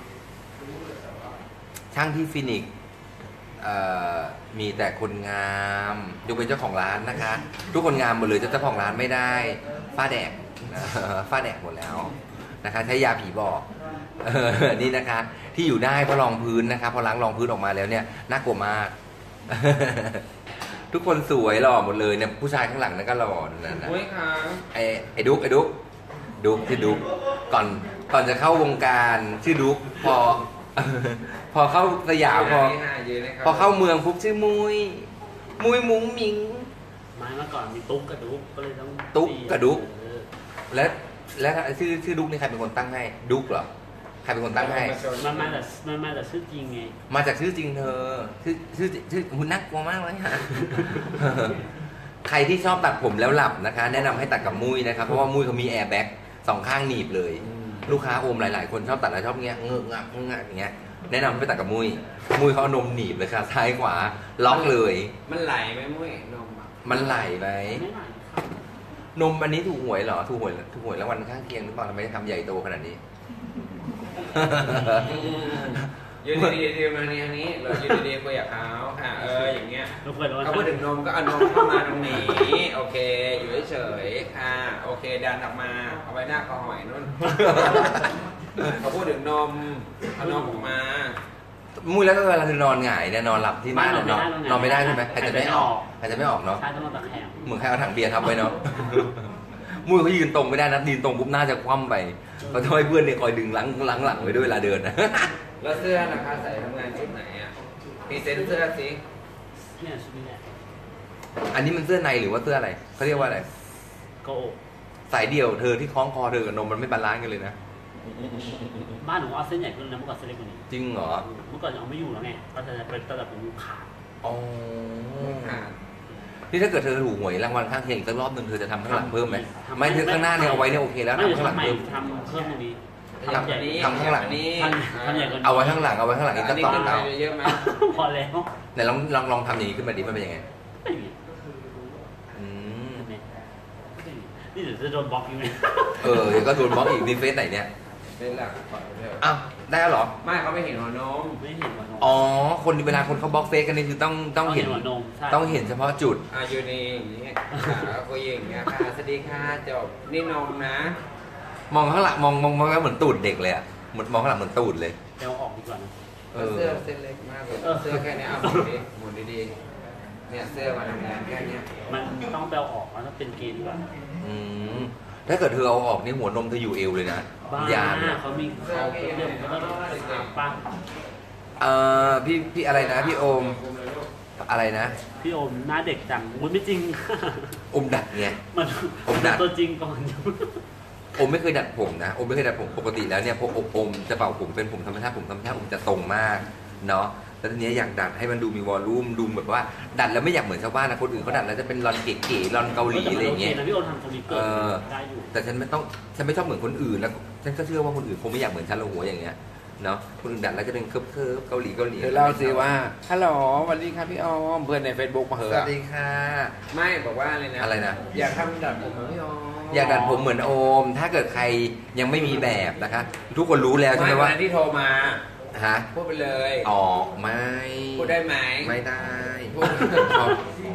ช่างที่ฟินิกซ์เอ่อมีแต่คนงามยกเป็นเจ้าของร้านนะคะ ทุกคนงามหมดเลยเจ้าของร้านไม่ได้ฝ้าแดก ฝ้าแดกหมดแล้วนะคะใช้ยาผีบอกเออนี่นะคะ ที่อยู่ได้เพราะรองพื้นนะคะพอล้างรองพื้นออกมาแล้วเนี่ยน่ากลัวมาก ทุกคนสวยหล่อหมดเลยเนี่ยผู้ชายข้างหลังนั่นก็หล่อนั่นนะโอ้ยค่ะไอ้ไอ้ดุ๊กไอ้ดุ๊กดุ๊กชื่อดุ๊กก่อนก่อนจะเข้าวงการชื่อดุ๊กพอ พอเข้าสยามพอยืนให้ครับพอเข้าเมืองปุ๊บชื่อมุยมุยมุ้งมิงไม้เมื่อก่อนมีตุ๊กกระดุกก็เลยต้องตุ๊กกระดุกเออและและชื่อชื่อดุ๊กนี่ใครเป็นคนตั้งให้ดุ๊กเหรอใครเป็นคนตั้งให้มันมาแต่มันมาแต่ชื่อจริงไงมาจากชื่อจริงเธอชื่อชื่อชื่อคุณน่ากลัวมากเลยค่ะ ใครที่ชอบตัดผมแล้วหลับนะคะ แนะนำให้ตัดกับมุ้ยนะครับเพราะว่ามุ้ยเขามีแอร์แบ็กสองข้างหนีบเลย ลูกค้าโอมหลายๆ คนชอบตัดแล้วชอบเงี้ยเงือกงักเงือกงักอย่างเงี้ยแนะนำให้ไปตัดกับมุ้ยมุ้ยเขาเอานมหนีบเลยค่ะซ้ายขวาล็อกเลยมันไหลไหมมุ้ยนมอะมันไหลไหมไม่ไหวครับนมอันนี้ถูกหวยเหรอถูกหวยถูกหวยรางวัลข้างเคียงหรือเปล่าทำไมทำใหญ่โตขนาดนี้ยืนดีๆดีมานี่อันนี้เรายืนดีๆคุยกับเขาค่ะเอออย่างเงี้ยแล้วเพื่อนว่าเขาพูดถึงนมก็เอานมเข้ามาตรงนี้โอเคอยู่เฉยๆค่ะโอเคดันออกมาเอาไว้หน้าคอหอยนู่นเขาพูดถึงนมเอานมออกมามุ้ยแล้วก็เวลาเธอนอนหงายเนี่ยนอนหลับที่บ้านเนี่ยนอนนอนไม่ได้ใช่ไหมหายใจไม่ออกหายใจไม่ออกเนาะใช่ต้องมาตะแคงเหมือนใครเอาถังเบียร์ทับไว้เนาะ มุ้ยเขายืนตรงไม่ได้นะยืนตรงปุ๊บหน้าจะคว่ำไปเพราะทำให้เพื่อนเนี่ยคอยดึงหลังหลังหลังไว้ด้วยเวลาเดินนะแล้วเสื้อนะคะใส่ทำงานชุดไหนอ่ะพรีเซนต์เสื้อสิเนี่ยชุดนี้แหละอันนี้มันเสื้อในหรือว่าเสื้ออะไรเขาเรียกว่าอะไรโกโอกสายเดี่ยวเธอที่คล้องคอเธอกับนมมันไม่บาลานซ์กันเลยนะบ้านหนูเอาเส้นใหญ่ขึ้นนะเมื่อก่อนเส้นเล็กกว่านี้จริงเหรอเมื่อก่อนเอาไม่อยู่แล้วไงก็จะเป็นตลาดผมขาดอ๋อค่ะนี่ถ้าเกิดเธอถูกหวยรางวัลข้างเคียงอีกสักรอบหนึ่งเธอจะทำข้างหลังเพิ่มไหมไม่เธอข้างหน้าเนี่ยเอาไว้เนี่ยโอเคแล้วไม่ทำเดี๋ยวข้างหลังทำใหม่เพิ่มทำเพิ่มตรงนี้ทำใหญ่อันนี้ทำข้างหลังอันนี้ทำทำใหญ่กว่านี้เอาไว้ข้างหลังเอาไว้ข้างหลังอีกอัสันกนี้สองขึ้นเตาไปเยอะไหมพอแล้วไหนลองลองลองทำอย่างนี้ขึ้นมาดิมันเป็นยังไงไม่มีอืมไม่มีนี่เดี๋ยวจะโดนบล็อกอยู่ไหมเออเดี๋ยวก็โดนบล็อกอีกในเฟซไหนเนี่ยเป็นหลักก่อนเถอะอ้าวได้แล้วเหรอไม่เขาไม่เห็นหัวนมไม่เห็นหัวนมอ๋อคนเวลาคนเขาบล็อกเฟซกันนี่คือต้องต้องเห็นหัวนมใช่ต้องเห็นเฉพาะจุดอ่ะอยู่นี่อย่างนี้ขาคุยอย่างเงี้ยค่ะสวัสดีค่ะจบนี่นมนะมองข้างหลังมองมองมองแล้วเหมือนตูดเด็กเลยอะเหมือนมองข้างหลังเหมือนตูดเลยเดี๋ยวเอาออกดีกว่านะเออเสื้อเส้นเล็กมากเลยเสื้อแค่เนี้ยเอาหมุนดิหมุนดีๆเนี่ยเสื้อมาทำงานแค่เนี้ยมันต้องไปเอาออกแล้วถ้าเป็นเกณฑ์ดีกว่าอืมถ้าเกิดเธอเอาออกนี่หัวนมเธออยู่เอวเลยนะบ้ายานอะเขามีเขาเรื่องเขาต้องป้าเอ่อพี่พี่อะไรนะพี่โอมอะไรนะพี่โอมหน้าเด็กจังมันไม่จริงอมดัดไงมันผมดัดตัวจริงก่อนอมไม่เคยดัดผมนะอมไม่เคยดัดผมปกติแล้วเนี่ยพออมจะเป่าผมเป็นผมธรรมชาติผมธรรมชาติผมจะตรงมากเนาะแล้วทีนี้อยากดัดให้มันดูมีวอลลุ่มดูแบบว่าดัดแล้วไม่อยากเหมือนชาวบ้านนะคนอื่นเขาดัดแล้วจะเป็นรอนเก๋ๆรอนเกาหลีอะไรอย่างเงี้ยนะพี่โอมทำสมิเกอเออร์ได้อยู่แต่ฉันไม่ต้องฉันไม่ชอบเหมือนคนอื่นแล้วฉันก็เชื่อว่าคนอื่นคงไม่อยากเหมือนฉันหรอกหัวอย่างเงี้ยเนาะคนอื่นดัดแล้วจะเป็นเคิร์ฟเคิร์ฟเกาหลีเกาหลีเดี๋ยวเล่าสิว่าฮัลโหลสวัสดีครับพี่ออมเพื่อนใน Facebook มาเหสวัอะสดีค่ะไม่บอกว่าอะไรนะอะไรนะอยากทำดัดผมเหมือนพี่ออมอยากดัดผมเหมือนโอม ถ้าเกิดใครยังไม่มีแบบนะคะ ทุกคนรู้แล้วใช่ไหมไม่ว่าวันที่โทรมาฮะพูดไปเลยออกไม่พูดได้ไหมไม่ได้พูดขอ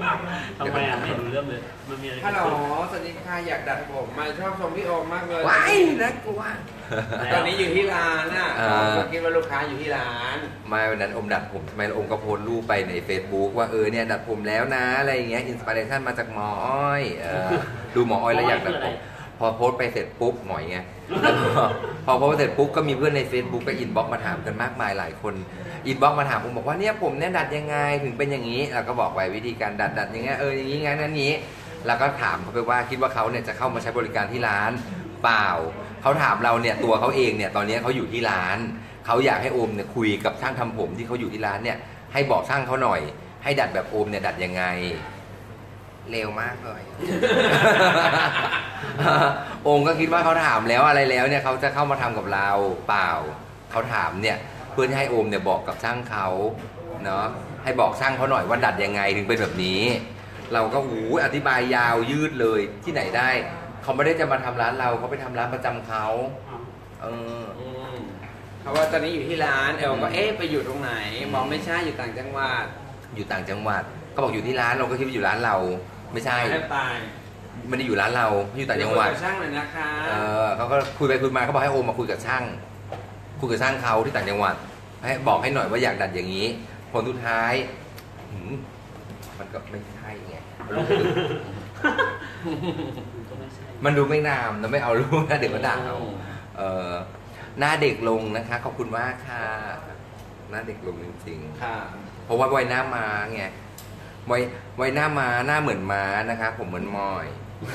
ทำไมอ่ะไม่รู้เรื่องเลยมันมีอะไรฮัลโหลสวัสดีค่ะอยากดัดผมมาชอบชมพี่โอมมากเลยว้ายน่ากลัวตอนนี้อยู่ที่ร้านอ่ะเออผมคิดว่าลูกค้าอยู่ที่ร้านมาวันนั้นอมดัดผมทำไมอมก็โพสต์รูปไปใน Facebook ว่าเออเนี่ยดัดผมแล้วนะอะไรอย่างเงี้ยอินสปิเรชันมาจากหมออ้อยเออดูหมออ้อยแล้วอยากดัดผมพอโพสต์ไปเสร็จปุ๊บหงอยไงแล้วพอพอโพสต์เสร็จปุ๊บก็มีเพื่อนใน Facebook ก็อินบ็อกซ์มาถามกันมากมายหลายคนอินบ็อกซ์มาถามผมบอกว่าเนี่ยผมเนี่ยดัดยังไงถึงเป็นอย่างนี้เราก็บอกไว้วิธีการดัดดัดอย่างเงี้ยเอออย่างนี้งั้นนั้นนี้แล้วก็ถามเขาไปว่าคิดว่าเขาเนี่ยจะเข้ามาใช้บริการที่ร้านเปล่าเขาถามเราเนี่ยตัวเขาเองเนี่ยตอนนี้เขาอยู่ที่ร้านเขาอยากให้โอมเนี่ยคุยกับช่างทำผมที่เขาอยู่ที่ร้านเนี่ยให้บอกช่างเขาหน่อยให้ดัดแบบโอมเนี่ยดัดยังไงเร็วมากเลย โอมก็คิดว่าเขาถามแล้วอะไรแล้วเนี่ยเขาจะเข้ามาทำกับเราเปล่าเขาถามเนี่ยเพื่อให้โอมเนี่ยบอกกับช่างเขาเนาะให้บอกช่างเขาหน่อยว่าดัดยังไงถึงเป็นแบบนี้เราก็โอ้โหอธิบายยาวยืดเลยที่ไหนได้เขาไม่ได้จะมาทำร้านเราเขาไปทำร้านประจำเขาเอออืมเพราะว่าตอนนี้อยู่ที่ร้านเอลก็เอ๊ะไปอยู่ตรงไหนมองไม่ใช่อยู่ต่างจังหวัดอยู่ต่างจังหวัดเขาบอกอยู่ที่ร้านเราก็คิดว่าอยู่ร้านเราไม่ใช่แทบตายไม่ได้อยู่ร้านเราอยู่ต่างจังหวัดเยวคุยกับช่างหน่อยนะคะเออเขาก็คุยไปคุยมาเขาบอกให้โอมมาคุยกับช่างคุยกับช่างเขาที่ต่างจังหวัดให้บอกให้หน่อยว่าอยากดัดอย่างนี้ผลสุดท้ายหืมมันก็ไม่ใช่ไงมันรู้สึกก็ไม่ใช่มันดูไม่งามนะไม่เอาลูกนะเด็กก็ด่าเอาเออหน้าเด็กลงนะคะขอบคุณมากค่ะหน้าเด็กลงจริงๆค่ะเพราะว่าวัยหน้าม้าไงวัยวัยหน้าม้าหน้าเหมือนม้านะคะผมเหมือนมอย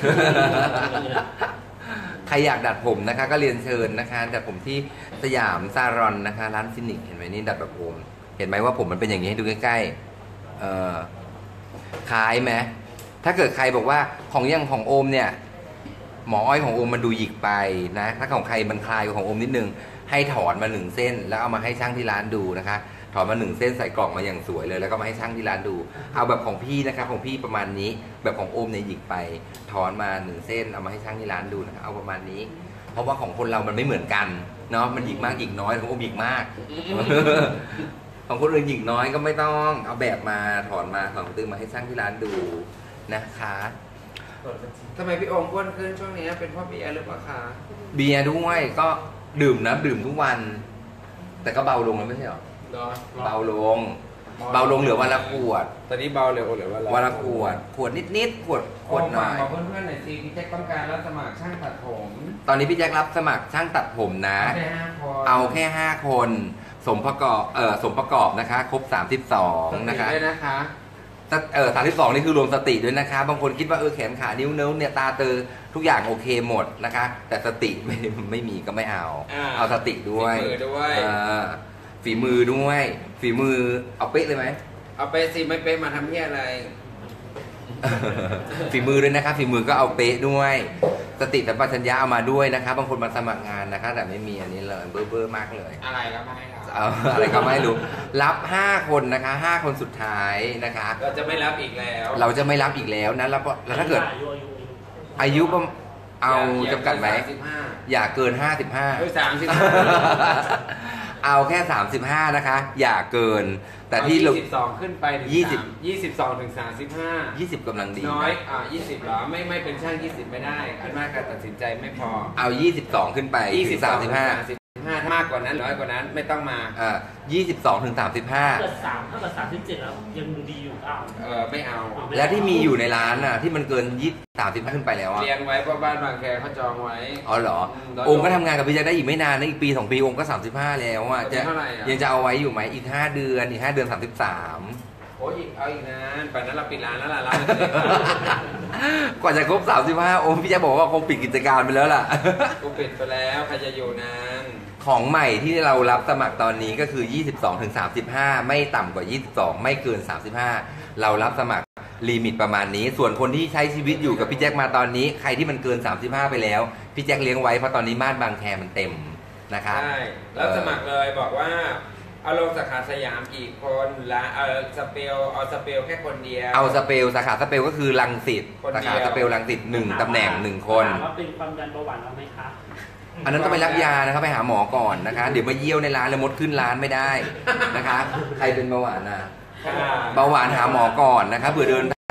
ใครอยากดัดผมนะคะ ก็เรียนเชิญนะคะดัดผมที่สยามซารอนนะคะร้านฟินิกเห็นไหมนี่ดัดแบบโอมเห็นไหมว่าผมมันเป็นอย่างนี้ให้ดูใกล้ๆเออคล้ายไหมถ้าเกิดใครบอกว่าของอยังของโอมเนี่ยหมออ้อยของโอมมันดูหยิกไปนะถ้าของใครมันคลายกว่าของโอมนิดนึงให้ถอนมาหนึ่งเส้นแล้วเอามาให้ช่างที่ร้านดูนะคะถอนมาหนึ่งเส้นใส่กล่องมาอย่างสวยเลยแล้วก็มาให้ช่างที่ร้านดูเอาแบบของพี่นะคะของพี่ประมาณนี้แบบของโอมเนี่ยหยิกไปถอนมาหนึ่งเส้นเอามาให้ช่างที่ร้านดูนะคะเอาประมาณนี้ เพราะว่าของคนเรามันไม่เหมือนกันเนาะมันหยิกมากหยิกน้อยของโอมหยิกมาก ของคนอื่นหยิกน้อยก็ไม่ต้องเอาแบบมาถอนมาถอนตื้อมาให้ช่างที่ร้านดูนะคะทำไมพี่โอมอ้วนขึ้นช่วงนี้เป็นเพราะเบียร์หรือเปล่าคะเบียร์ด้วยก็ดื่มนะดื่มทุกวัน แต่ก็เบาลงแล้วไม่ใช่หรอเนาะเบาลง เบาลงเหลือวันละขวดตอนนี้เบาเร็วเหรือว่าวันละขวด ขวดนิดๆขวดขวดหน่อยบอกเพื่อนๆหน่อยสิพี่แจ็คต้องการรับสมัครช่างตัดผมตอนนี้พี่แจ็ครับสมัครช่างตัดผมนะแค่ห้าคนเอาแค่ห้าคนสมประกอบเออสมประกอบนะคะ ครบสามสิบสองนะคะด้วยนะคะเออสามสิบสองนี่คือรวมสติด้วยนะคะ บางคนคิดว่าเออแขนขานิ้วเนิ้วเนี่ยตาเตอทุกอย่างโอเคหมดนะคะ แต่สติไม่ไม่มีก็ไม่เอาอ่าเอาสติด้วยฝีมือด้วยเออฝีมือด้วย ฝีมือเอาเป๊ะเลยไหมเอาไปสิไม่เป็นมาทำที่อะไรฝีมือด้วยนะคะฝีมือก็เอาเป๊ะด้วย สติสัมปชัญญะเอามาด้วยนะคะ บางคนมาสมัครงานนะคะ แต่ไม่มีอันนี้เลยเบ้อเบ้อมากเลยอะไรก็ไม่ครับเอาอะไรก็ไม่รู้รับห้าคนนะคะห้าคนสุดท้ายนะคะเราจะไม่รับอีกแล้วเราจะไม่รับอีกแล้วนะแล้วก็แล้วถ้าเกิดอายุอายุอายุประมาณเอาจำกัดไหมสิบห้าอย่าเกินห้าสิบห้าเฮ้ยสามสิบห้าเอาแค่สามสิบห้านะคะ อย่าเกิน แต่ที่ยี่เราสิบสองขึ้นไปถึงยี่สิบสามยี่สิบสองถึงสามสิบห้ายี่สิบกำลังดีน้อยนะอ่ายี่สิบเหรอไม่ไม่เป็นช่างยี่สิบไม่ได้อันมากการตัดสินใจไม่พอเอายี่สิบสองขึ้นไปยี่ถึสิบงสาสาม มสิสิบบ ห้าห้าสิบห้ามากกว่านั้นน้อยกว่านั้นไม่ต้องมาอ่ายี่สิบสองถึงสามสิบห้าเกิดสามถ้าเกิดสามสิบเจ็ดแล้วยังดูดีอยู่เปล่าเออไม่เอาแล้วที่มีอยู่ในร้านน่ะที่มันเกินยี่สามสิบห้าขึ้นไปแล้วอ่ะเรียงไว้เพราะบ้านบางแคเขาจองไว้อ๋อเหรอแล้วโอมก็ทำงานกับพี่แจ๊คได้อีกไม่นานนะอีกปีสองปีโอมก็สามสิบห้าแล้วอ่ะจะเท่าไหร่อ่ะยังจะเอาไว้อยู่ไหมอีกห้าเดือนอีกห้าเดือนสามสิบสามโอ้ยอีกเอาอีกนานป่านนั้นเราปิดร้านแล้วล่ะร้านเล็กกว่าจะครบสามสิบห้าโอมพี่แจ๊คบอกว่าคงปิดกิจการไปแล้วล่ะกูปิดไปแล้วใครจะอยู่นานของใหม่ที่เรารับสมัครตอนนี้ก็คือ ยี่สิบสองถึงสามสิบห้า ไม่ต่ำกว่า ยี่สิบสอง ไม่เกิน สามสิบห้า เรารับสมัครลิมิตประมาณนี้ ส่วนคนที่ใช้ชีวิตอยู่กับพี่แจ็คมาตอนนี้ ใครที่มันเกิน สามสิบห้า ไปแล้ว พี่แจ็คเลี้ยงไว้เพราะตอนนี้ม่านบางแคมันเต็มนะคะใช่แล้วสมัครเลยบอกว่าเอาลงสาขาสยามกี่คนละเออสเปลเอาสเปลแค่คนเดียวเอาสเปลสาขาสเปลก็คือรังสิตคนเดีสายวขาสเปลรังสิตหนึ่งตำแหน่งหนึ่งคนถามว่าเป็นความดันเบาหวานเราไหมคะอันนั้นต้องไปรับยานะครับไปหาหมอก่อนนะคะ เดี๋ยวมาเยี่ยวในร้านแล้วมดขึ้นร้านไม่ได้นะคะ ใครเป็นเบาหวานนะค่ะเบาหวานหาหมอก่อนนะคะเผื่อเดิน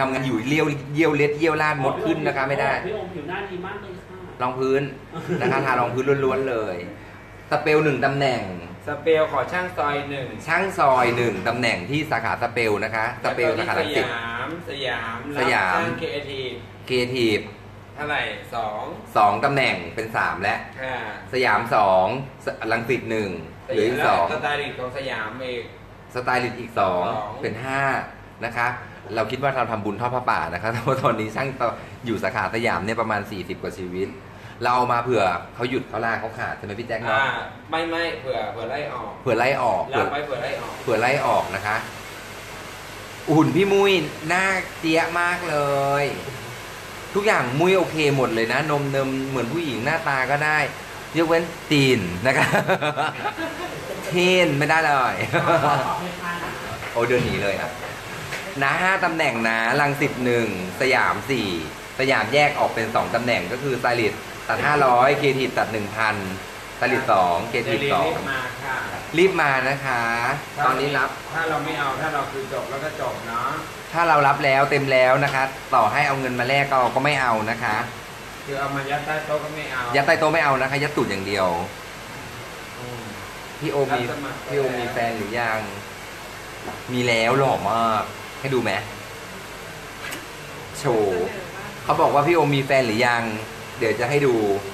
ทำงานอยู่เลี้ยวเยี่ยวเล็ดเยี่ยวลาดมดขึ้นนะคะไม่ได้พี่โอมผิวหน้าดีมากเลยค่ะรองพื้นนะคะทารองพื้นล้วนๆเลยสเปลหนึ่งตำแหน่งสเปลขอช่างซอยหนึ่งช่างซอยหนึ่งตำแหน่งที่สาขาสเปลนะคะสเปลสาขาลังสิตสยามสยามสยามเคเอทีครีเอทีฟเท่าไหร่สองสองตำแหน่งเป็นสามแล้วค่ะสยามสองลังสิตหนึ่งหรือสองสไตลิสต์ของสยามเองสไตลิสต์อีกสองสองเป็นห้านะคะ เราคิดว่าเราทำบุญทอดพระป่านะคะเพราะตอนนี้ช่างอยู่สาขาสยามเนี่ยประมาณสี่สิบกว่าชีวิต เราเอามาเผื่อเขาหยุดเขาลาเขาขาดใช่ไหมพี่แจ็คเนาะอ่าไม่ไม่เผื่อเผื่อไล่ออกเผื่อไล่ออกรัเผื่บอไว้เผื่อไล่ออกเผื่อไล่ออกนะคะหุ่นพี่มุ้ยหน้าเจี๊ยะมากเลย ทุกอย่างมุ้ยโอเคหมดเลยนะ นมเนมเหมือนผู้หญิงหน้าตาก็ได้ยกเว้นตีนนะคะเทนไม่ได้เลย โอเดินหนีเลยอ่ะนะห้าตำแหน่งนะรังสิตหนึ่งสยามสี่สยามแยกออกเป็นสองตำแหน่งก็คือสไตลิสต์ตัดห้าร้อยเคทีตัดหนึ่งพันสไตลิสต์สองเคทีรีสองบมาค่ะรีบมานะคะ ตอนนี้รับถ้าเราไม่เอาถ้าเราคือจบแล้วก็จบเนาะถ้าเรารับแล้วเต็มแล้วนะคะ ต่อให้เอาเงินมาแลกก็ก็ไม่เอานะคะคือเอามายัดใต้โต๊ะก็ไม่เอายัดใต้โต๊ะไม่เอานะคะ ยัดตูดอย่างเดียวอืมพี่โอมีรับสมัครพี่โอมีแฟนหรือยัง มีแล้วหล่อมากให้ดูไหมโชว์เขาบอกว่าพี่โอมีแฟนหรือยัง เดี๋ยวจะให้ดู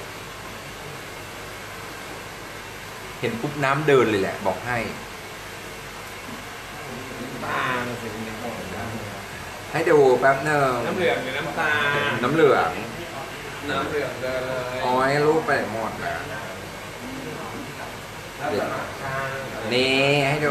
เห็นปุ๊บน้ำเดินเลยแหละ บอกให้ตาสิเป็นยังไงให้ดูแป๊บหนึ่งน้ำเหลืองหรือน้ำตาลน้ำเหลืองน้ำเหลืองเดินเลยอ๋อให้รูปไปหมดแล้วแล้วสมัครข้างอะไรนี่ให้ดู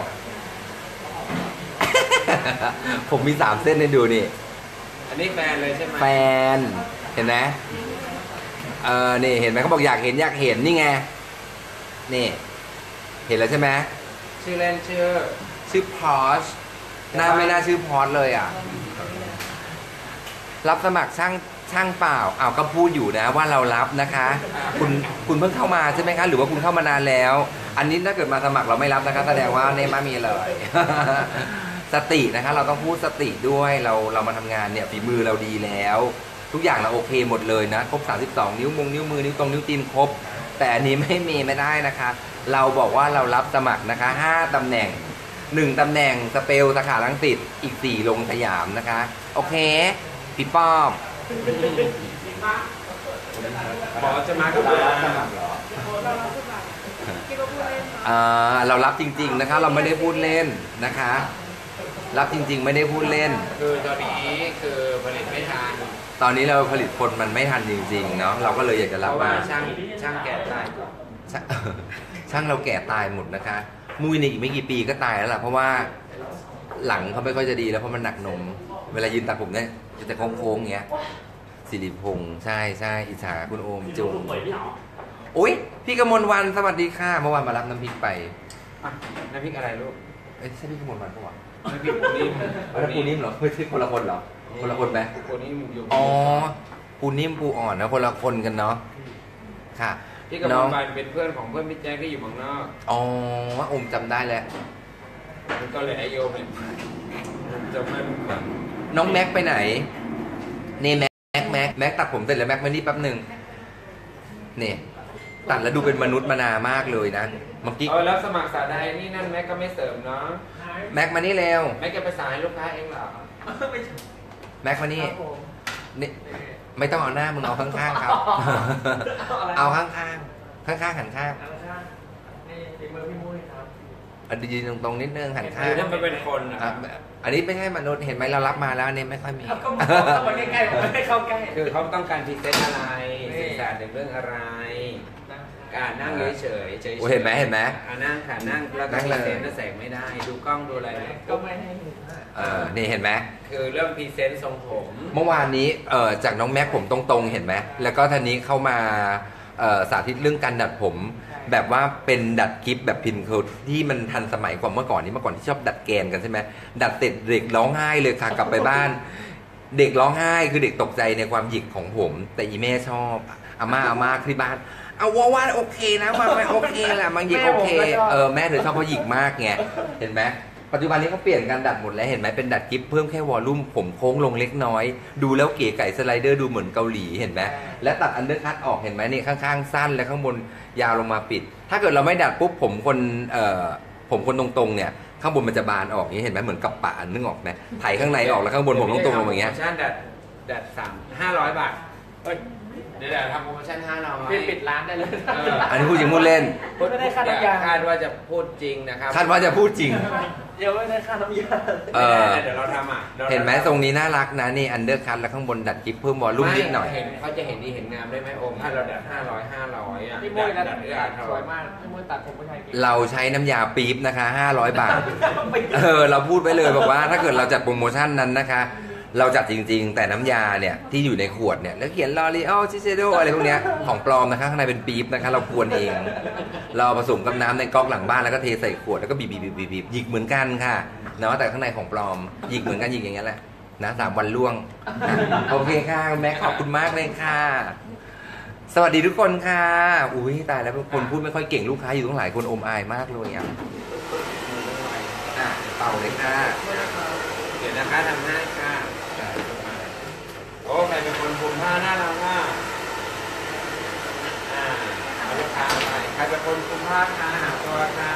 ผมมีสามเส้นให้ดูนี่อันนี้แฟนเลยใช่ไหมแฟน เห็นไหมเออนี่เห็นไหมเขาบอกอยากเห็นอยากเห็นนี่ไง นี่ เห็นแล้วใช่ไหมชื่อเล่นชื่อชื่อพอชหน้าไม่น่าชื่อพอชเลยอ่ะ รับสมัครช่างช่างเปล่าอ้าวก็พูดอยู่นะว่าเรารับนะคะ คุณคุณเพิ่งเข้ามาใช่ไหมคะหรือว่าคุณเข้ามานานแล้ว อันนี้ถ้าเกิดมาสมัครเราไม่รับนะคะ แสดงว่าเนม่ามีเลย สตินะคะเราต้องพูดสติด้วยเราเรามาทำงานเนี่ยฝีมือเราดีแล้ว ทุกอย่างเราโอเคหมดเลยนะครบสามสิบสองนิ้วมงนิ้วมือนิ้วตรงนิ้วตีนครบ แต่อันนี้ไม่มีไม่ได้นะคะ เราบอกว่าเรารับสมัครนะคะห้าตำแหน่งหนึ่งตำแหน่งสเปลสาขาลังสิตอีกสี่ลงสยามนะคะโอเคพี่ป้อมบอกจะมากับเราสมัครคิดว่าพูดเล่นเนาะอ่าเรารับจริงๆนะคะ เราไม่ได้พูดเล่นนะคะ รับจริงๆไม่ได้พูดเล่นคือตอนนี้คือผลิตไม่ทันตอนนี้เราผลิตคนมันไม่ทันจริงๆเนาะเราก็เลยอยากจะเพรับราะว่ามาช่างช่างแก่ตายก่อนช่าง ช่างเราแก่ตายหมดนะคะ มุ้ยในอีกไม่กี่ปีก็ตายแล้วล่ะเพราะว่าหลังเขาไม่ค่อยจะดีแล้วเพราะมันหนักหนม เวลายืนตัดผมเนี่ยจะโค้งๆอย่างเงี้ยสิริพงษ์ใช่ใช่อิจฉาคุณโอมจุงสวยไม่หรออุ้ยพี่กมลวันสวัสดีค่ะเมื่อวานมารับน้ำพริกไปอ่ะน้ำพริกอะไรลูกเอ้ยใช่พี่กมลวันปะวะน้ำพริกปูนิ่มแล้วปูนิ่มเหรอไม่ใช่คนละคนเหรอคนละคนไหมปูนิ่มอยู่อ๋อปูนิ่มปูอ่อนนะคนละคนกันเนาะค่ะพี่กับน้น้ออง งเป็นเพื่อนของเพื่อนพี่แจ๊คที่อยู่เมืองนอกอ๋ออมจำได้แล้วมันก็เลยไอโยเป็นจะไม่เหมือนน้องแม็กไปไหนนี่แม็กแม็กแม็กตัดผมเสร็จแล้วแม็กมานี่แป๊บหนึ่งนี่ตัดแล้วดูเป็นมนุษย์มานามากเลยนะเมื่อกี้เออแล้วสมัครสาใดนี่นั่นแม็กก็ไม่เสริมเนาะแม็กมานี่เร็วแม็กจะไปสายลูกค้าเองเหรอแม็กมานี่นี่ไม่ต้องเอาหน้ามึงเอาข้างๆครับ เอาข้างๆข้างๆหันข้างนี่ฝีมือพี่มุ้ยครับอันยืนตรงๆนิดนึงหันข้าคืงอถ้ามันเป็นคนอ่ะอ่ะอันนี้ไม่ใช่มนุษย์เห็นไหมเรารับมาแล้วอันนี้ไม่ค่อยมีก็มาเข้ามาใกล้ๆผมไม่ได้เข้าใกล้คือเขาต้องการพรีเซนต์อะไรสื่อสารถึงเรื่องอะไร การนั่งเฉยๆเฉยโอ้เห็นไหมเห็นไหมอ่ะนั่งค่ะนั่งแล้วก็นั่งพเลรียเซนต์แสงไม่ได้ ดูกล้องดูอะไรเลยก็ไม่ให้เห็นเออนี่เห็นไหมคือเรื่องพรีเซนต์ทรงผมเมื่อวานนี้เอ่อจากน้องแม็กผมตรงๆเห็นไหมแล้วก็ท่านนี้เข้ามาเอ่อสาธิตเรื่องการดัดผม แบบว่าเป็นดัดคลิปแบบพินเคิลที่มันทันสมัยกว่าเมื่อก่อนนี้เมื่อก่อนที่ชอบดัดแกนกันใช่ไหมดัดเสร็จเด็กร้องไห้เลยค่ะกลับไปบ้าน เด็กร้องไห้คือเด็กตกใจในความหยิกของผม แต่อีแม่ชอบอาม่าอาม่าที่บ้านเอาว่าว่าโอเคนะมาไม่โอเคแหละมันหยิกโอเคเออแม่เธอชอบเพราะหยิกมากไงเห็นไหมปัจจุบันนี้เขาเปลี่ยนการดัดหมดแล้วเห็นไหมเป็นดัดกิฟเพิ่มแค่วอลลุ่มผมโค้งลงเล็กน้อยดูแล้วเก๋ไก่สไลเดอร์ดูเหมือนเกาหลีเห็นไหมและตัดอันเดอร์คัตออกเห็นไหมนี่ข้างๆสั้นและข้างบนยาวลงมาปิดถ้าเกิดเราไม่ดัดปุ๊บผมคนเอ่อผมคนตรงๆเนี่ยข้างบนมันจะบานออกอย่างนี้เห็นไหมเหมือนกับปะนึกออกไหมไถข้างในออกแล้วข้างบนผมตรงๆลงอย่างเงี้ยโปรโมชั่นดัดดัดสามห้าร้อยบาทเดี๋ยวทำโปรโมชั่นห้าร้อยปิดร้านได้เลยอันนี้พูดจริงพูดเล่นไม่ได้ค่าน้ำยาคาดว่าจะพูดจริงนะครับคาดว่าจะพูดจริงเดี๋ยวไม่ได้ค่าน้ำยาเออเดี๋ยวเราทำอ่ะดี๋ยวราเห็นไหมทรงนี้น่ารักนะนี่อันเดอร์คัทแล้วข้างบนดัดกิฟเพิ่มวอลลุ่มนิดหน่อยไม่เห็นเขาจะเห็นดีเห็นงามได้ไหมโอมถ้าเราดัดห้าร้อยห้าร้อยอ่ะพี่มุ้ยดันะดดัดเอื้ออาทสวยรมากพี่มุ้ยตัดผมผู้ชายเก่งเราใช้น้ำยาปี๊บนะคะห้าร้อยบาท เออเราพูดไว้เลยบอกว่าถ้าเกิดเราจัดโปรโมชั่นนั้นนะคะ เราจัดจริงๆ แต่น้ำยาเนี่ยที่อยู่ในขวดเนี่ยแล้วเขียนลอรีออลชิเซโดอะไรพวกเนี้ยของปลอมนะคะข้างในเป็นปี๊บนะคะเรากวนเอง เราผสมกับน้ำในก๊อกหลังบ้านแล้วก็เทใส่ขวดแล้วก็บีบบีบบีบบีบหยิกเหมือนกันค่ะเนาะแต่ข้างในของปลอมหยิกเหมือนกันหยิกอย่างเงี้ยแหละนะสามวันล่วงโอเคค่ะแม็กขอบคุณมากเลยค่ะ สวัสดีทุกคนค่ะอุ้ยตายแล้วคนพูดไม่ค่อยเก่งลูกค้าอยู่ตั้งหลายคนอมอายมากเลยอ่ะอ่ะเป่าเลยค่ะเดี๋ยวนะคะทำให้ค่ะโอ้ใครเป็นคนคุมผ้าหน้าเราหน้าอ่าเอาลูกค้าไปใครเป็นคนคุมผ้าค่ะหาตัวค่ะ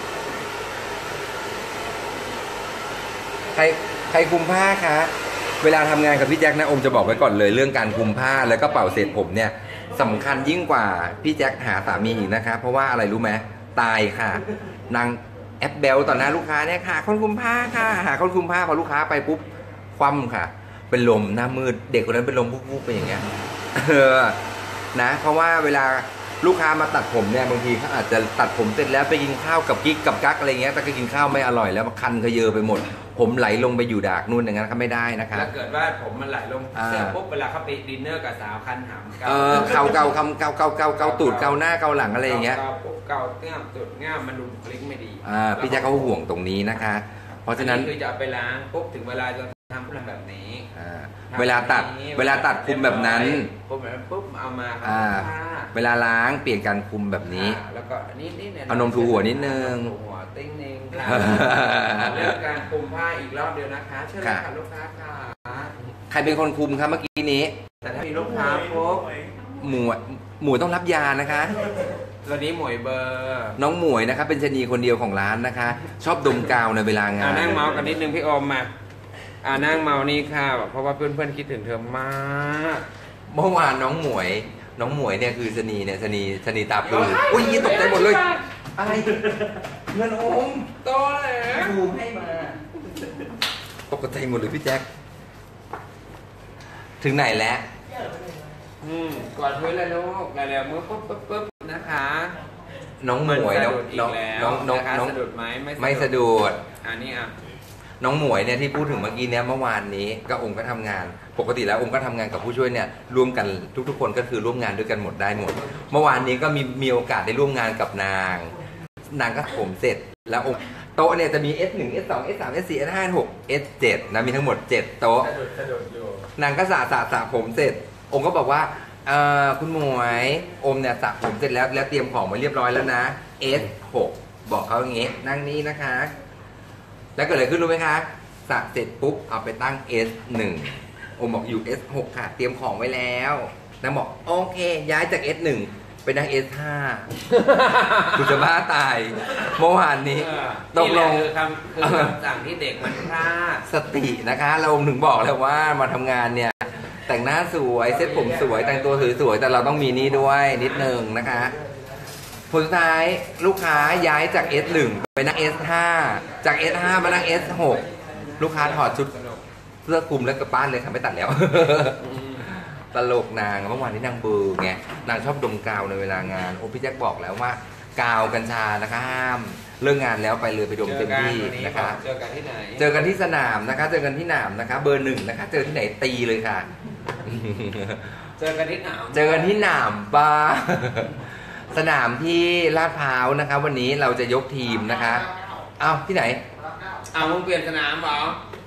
ใครใครคุมผ้าคะเวลาทำงานกับพี่แจ็คนะอมจะบอกไว้ก่อนเลยเรื่องการคุมผ้าแล้วก็เป่าเศษผมเนี่ยสำคัญยิ่งกว่าพี่แจ็คหาสามีอีกนะคะเพราะว่าอะไรรู้ไหมตายค่ะนางแอปเบลต่อหน้าลูกค้าเนี่ยค่ะคนคุมผ้าค่ะหาคนคุมผ้าพอลูกค้าไปปุ๊บคว่ำค่ะเป็นลมหน้ามืดเด็กคนนั้นเป็นลมปุ๊บๆไปอย่างเงี้ยเออนะเพราะว่าเวลาลูกค้ามาตัดผมเนี่ยบางทีเขาอาจจะตัดผมเสร็จแล้วไปกินข้าวกับกิ๊กกับกั๊กอะไรเงี้ยแต่ก็กินข้าวไม่อร่อยแล้วคันเขยอไปหมดผมไหลลงไปอยู่ดากนู่นอย่างนั้นก็ไม่ได้นะคะแล้วเกิดว่าผมมันไหลลงอ่าเสร็จปุ๊บเวลาเขาไปดินเนอร์กับสาวคันหามเออเกาเกาคำเกาเกาเกาเกาตูดเกาหน้าเกาหลังอะไรอย่างเงี้ยเกาปุ๊บเกาเงี้ยตูดเงี้ยมันดูคลิกไม่ดีอ่าพี่แจ๊คเขาห่วงตรงนี้นะคะ เพราะฉะนั้นอัคือจะเอาไปล้างปุ๊บถึงเวลาจะทำแบบนี้อ่าเวลาตัดเวลาตัดคุมแบบนั้นคุมแบบนั้นปุ๊บเอามาอ่าผ้าเวลาล้างเปลี่ยนการคุมแบบนี้อ่าแล้วก็นิดนิดเนี่ยเอานมถูหัวนิดนึงถูหัวติ้งนึงค่ะเรื่องการคุมผ้าอีกรอบเดียวนะคะเชิญเลยค่ะลูกค้าค่ะใครเป็นคนคุมครับเมื่อกี้นี้แต่ถ้ามีลูกค้าปุ๊บหมวยหมวยต้องรับยานะคะตัวนี้หมวยเบอร์น้องหมวยนะคะเป็นชะนีคนเดียวของร้านนะคะ ชอบดมกาวในเวลางาอ่าน นั่งเมาส์กันนิดนึงพี่โอมมาอ่านั่งเมาส์นี่ค่ะเพราะว่าเพื่อนๆคิดถึงเธอมากเมื่อวานน้องหมวย น้องหมวยเนี่ยคือชะนีเนี่ยชะนีชะนีตาปืนอุ้ยยี่ตกใจหมดเลยอะไรเงินโอมโตเลยถูกให้มาตกใจหมดเลยพี่แจ็คถึงไหนแล้วอืมกอดพื้นเลยลูกแล้วๆมือปุ๊บปุ๊บปุ๊บนะคะน้องหมวยนน้องสะดุดอีน้อก งแล้วน้องน้องนะคะน้องสะดุดไหมไม่สะดุดอันนี้อ่ะน้องหมวยเนี่ยที่พูดถึงเมื่อกี้เนี่ยเมื่อวานนี้ก็องค์ก็ทำงาน ปกติแล้วองค์ก็ทำงานกับผู้ช่วยเนี่ยร่วมกันทุกๆคนก็คือร่วมงานด้วยกันหมดได้หมด เมื่อวานนี้ก็มีมีโอกาสได้ร่วมงานกับนาง นางก็ผมเสร็จแล้วองค์โต๊ะเนี่ยจะมี เอส หนึ่ง เอส สอง เอส สาม เอส สี่ เอส ห้า เอส หก เอส เจ็ด นะมีทั้งหมดเจ็ดโต๊ะสะดุดสะดุดอยู่นางก็สระสระสระผมเสร็จ องค์ก็บอกว่าเอ่อคุณหมวยอมเนี่ยสระผมเสร็จแล้วแล้วเตรียมของไว้เรียบร้อยแล้วนะ เอส หก บอกเขาอย่างงี้นั่งนี้นะคะ แล้วเกิดอะไรขึ้นรู้ไหมคะสระเสร็จปุ๊บเอาไปตั้ง เอส หนึ่ง อมบอกอยู่ เอส หก ค่ะ เตรียมของไว้แล้วนางบอกโอเค ย้ายจาก เอส หนึ่ง ไปนั่ง เอส ห้า กูจะบ้าตายเมื่อวานนี้ตกลงนี่แหะคือคำคือคำสั่งที่เด็กมันพลาดสตินะคะเราถึงบอกแล้วว่ามาทำงานเนี่ยแต่งหน้าสวยเซ็ตผมสวยแต่งตัวสวยๆแต่เราต้องมีนี่ด้วยนิดนึงนะคะผลสุดท้ายลูกค้าย้ายจาก เอส หนึ่ง ไปนั่ง เอส ห้า จาก เอส ห้า มานั่ง เอส หก ลูกค้าถอดชุดเสื้อคลุมแล้วกลับบ้านเลยค่ะไม่ตัดแล้ว ตลกนางเมื่อวานนี้นางเบอร์ไงนางชอบดมกาวในเวลางานโอ้พี่แจ็คบอกแล้วว่ากาวกัญชานะคะห้ามเลิกงานแล้วไปเลยไปดมเต็มที่นะคะเจอกันที่ไหนเจอกันที่สนามนะคะ เจอกันที่หนามนะคะ เบอร์หนึ่งนะคะ เจอที่ไหนตีเลยค่ะเจอกันที่หนาวเจอกันที่หนามบ้า สนามที่ลาดพร้าวนะคะ วันนี้เราจะยกทีมนะคะอ้าวที่ไหนอ้าวมึงเปลี่ยนสนามเปล่า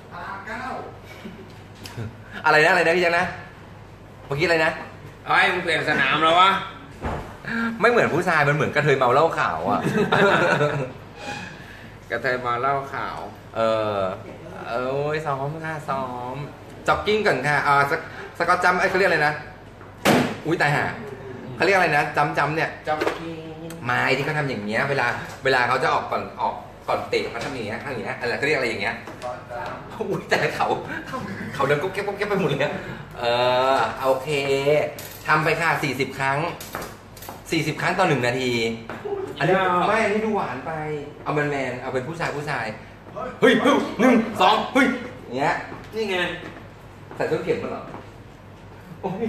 อะไรนะอะไรนะพี่แจ๊คนะเมื่อกี้อะไรนะเฮ้ยมึงเปลี่ยนสนามแล้ววะไม่เหมือนผู้ชายมันเหมือนกระเทยเมาเหล้าขาวอ่ะกระเทยมาเล่าข่าวเออเออโอ้ยซ้อมค่ะซ้อมจ็อกกิ้งก่อนค่ะอ่าสกสกอตจัมป์ไอ้เขาเรียกอะไรนะอุ้ยตายห่าเขาเรียกอะไรนะจำจำเนี่ยจ็อกกิ้งไม้ที่เขาทำอย่างเงี้ยเวลาเวลาเขาจะออกก่อนออกก่อนเตะเขาทำอย่างเงี้ยทำอย่างเงี้ยอะไรเขาเรียกอะไรอย่างเงี้ยอุ้ยแต่เขาเขาเขาเดินกุ๊บแก๊บกุ๊บแก๊บไปหมดเลยเออโอเคทำไปค่ะสี่สิบครั้งสี่สิบครั้งต่อหนึ่งนาทีอันนี้ไม่อันนี้ดูหวานไปเอาเป็นแมนเอาเป็นผู้ชายผู้ชายเฮ้ยหนึ่งสองเฮ้ยอย่างเงี้ยนี่ไงใส่ต้นเข็มมาหรอโอ้ย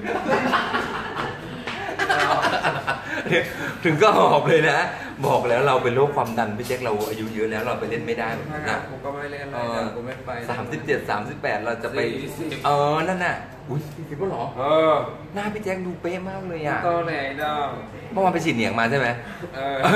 ถึงก็หอบเลยนะบอกแล้วเราเป็นโรคความดันพี่แจ็คเราอายุเยอะแล้วเราไปเล่นไม่ได้นะผมก็ไม่เล่นอะไรนะผมไม่ไปสามสิบเจ็ดสามสิบแปดเราจะไปเออนั่นน่ะอุ้ยสี่สิบก็หรอเออหน้าพี่แจ็คดูเป๊ะมากเลยอ่ะก็แหล่ดองเมื่อวานไปฉีดเหนียงมาใช่ไหมเออ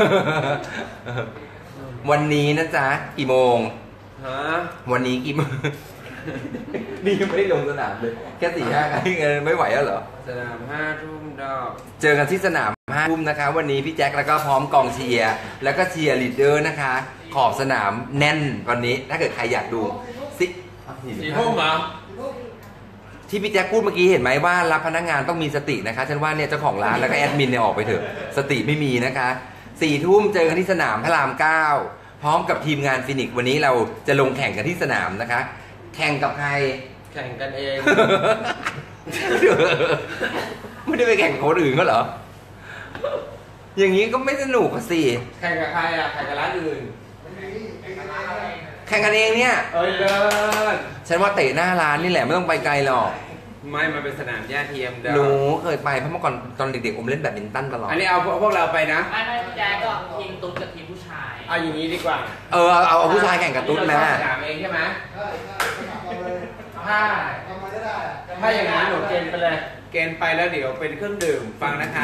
วันนี้นะจ๊ะกี่โมงฮะวันนี้กี่โมง นี่ยังไม่ได้ลงสนามเลยแค่สี่ห้าครั้งไม่ไหวแล้วเหรอสนามห้าทุ่มดอกเจอกันที่สนามห้าทุ่มนะคะ วันนี้พี่แจ็คแล้วก็พร้อมกองเชียร์แล้วก็เชียร์ลีดเดอร์นะคะ ขอบสนามแน่นวันนี้ถ้าเกิดใครอยากดูสิสี่ทุ่มเหรอที่พี่แจ็คพูดเมื่อกี้เห็นไหมว่ารับพนักงานต้องมีสตินะคะฉันว่าเนี่ยเจ้าของร้านแล้วก็แอดมินเนี่ยออกไปเถอะสติไม่มีนะคะสี่ทุ่มเจอกันที่สนามพระรามเก้าพร้อมกับทีมงานฟินิกส์วันนี้เราจะลงแข่งกันที่สนามนะคะ แข่งกับใครแข่งกันเองไม่ได้ไปแข่งกับคนอื่นก็เหรออย่างนี้ก็ไม่สนุกสิแข่งกับใครอ่ะแข่งกับร้านอื่นแข่งกันเองเนี่ยเอ้ยเลิศฉันว่าเตะหน้าร้านนี่แหละไม่ต้องไปไกลหรอกไม่มันเป็นสนามหญ้าเทียมดอกรู้เคยไปเพราะเมื่อก่อนตอนเด็กๆผมเล่นแบดมินตันตลอดอันนี้เอาพวกเราไปนะไม่ไม่พี่แจ๊คก็ทีมตุ๊ดกับทีมผู้ชายเอาอย่างนี้ดีกว่าเออเอาเอาผู้ชายแข่งกับตุ๊ดแม่สนามเองใช่ไหมถ้าถ้าอย่างนั้นหนูเกณฑ์ไปเลย เกณฑ์ไปแล้วเดี๋ยวเป็นเครื่องดื่มฟังนะคะ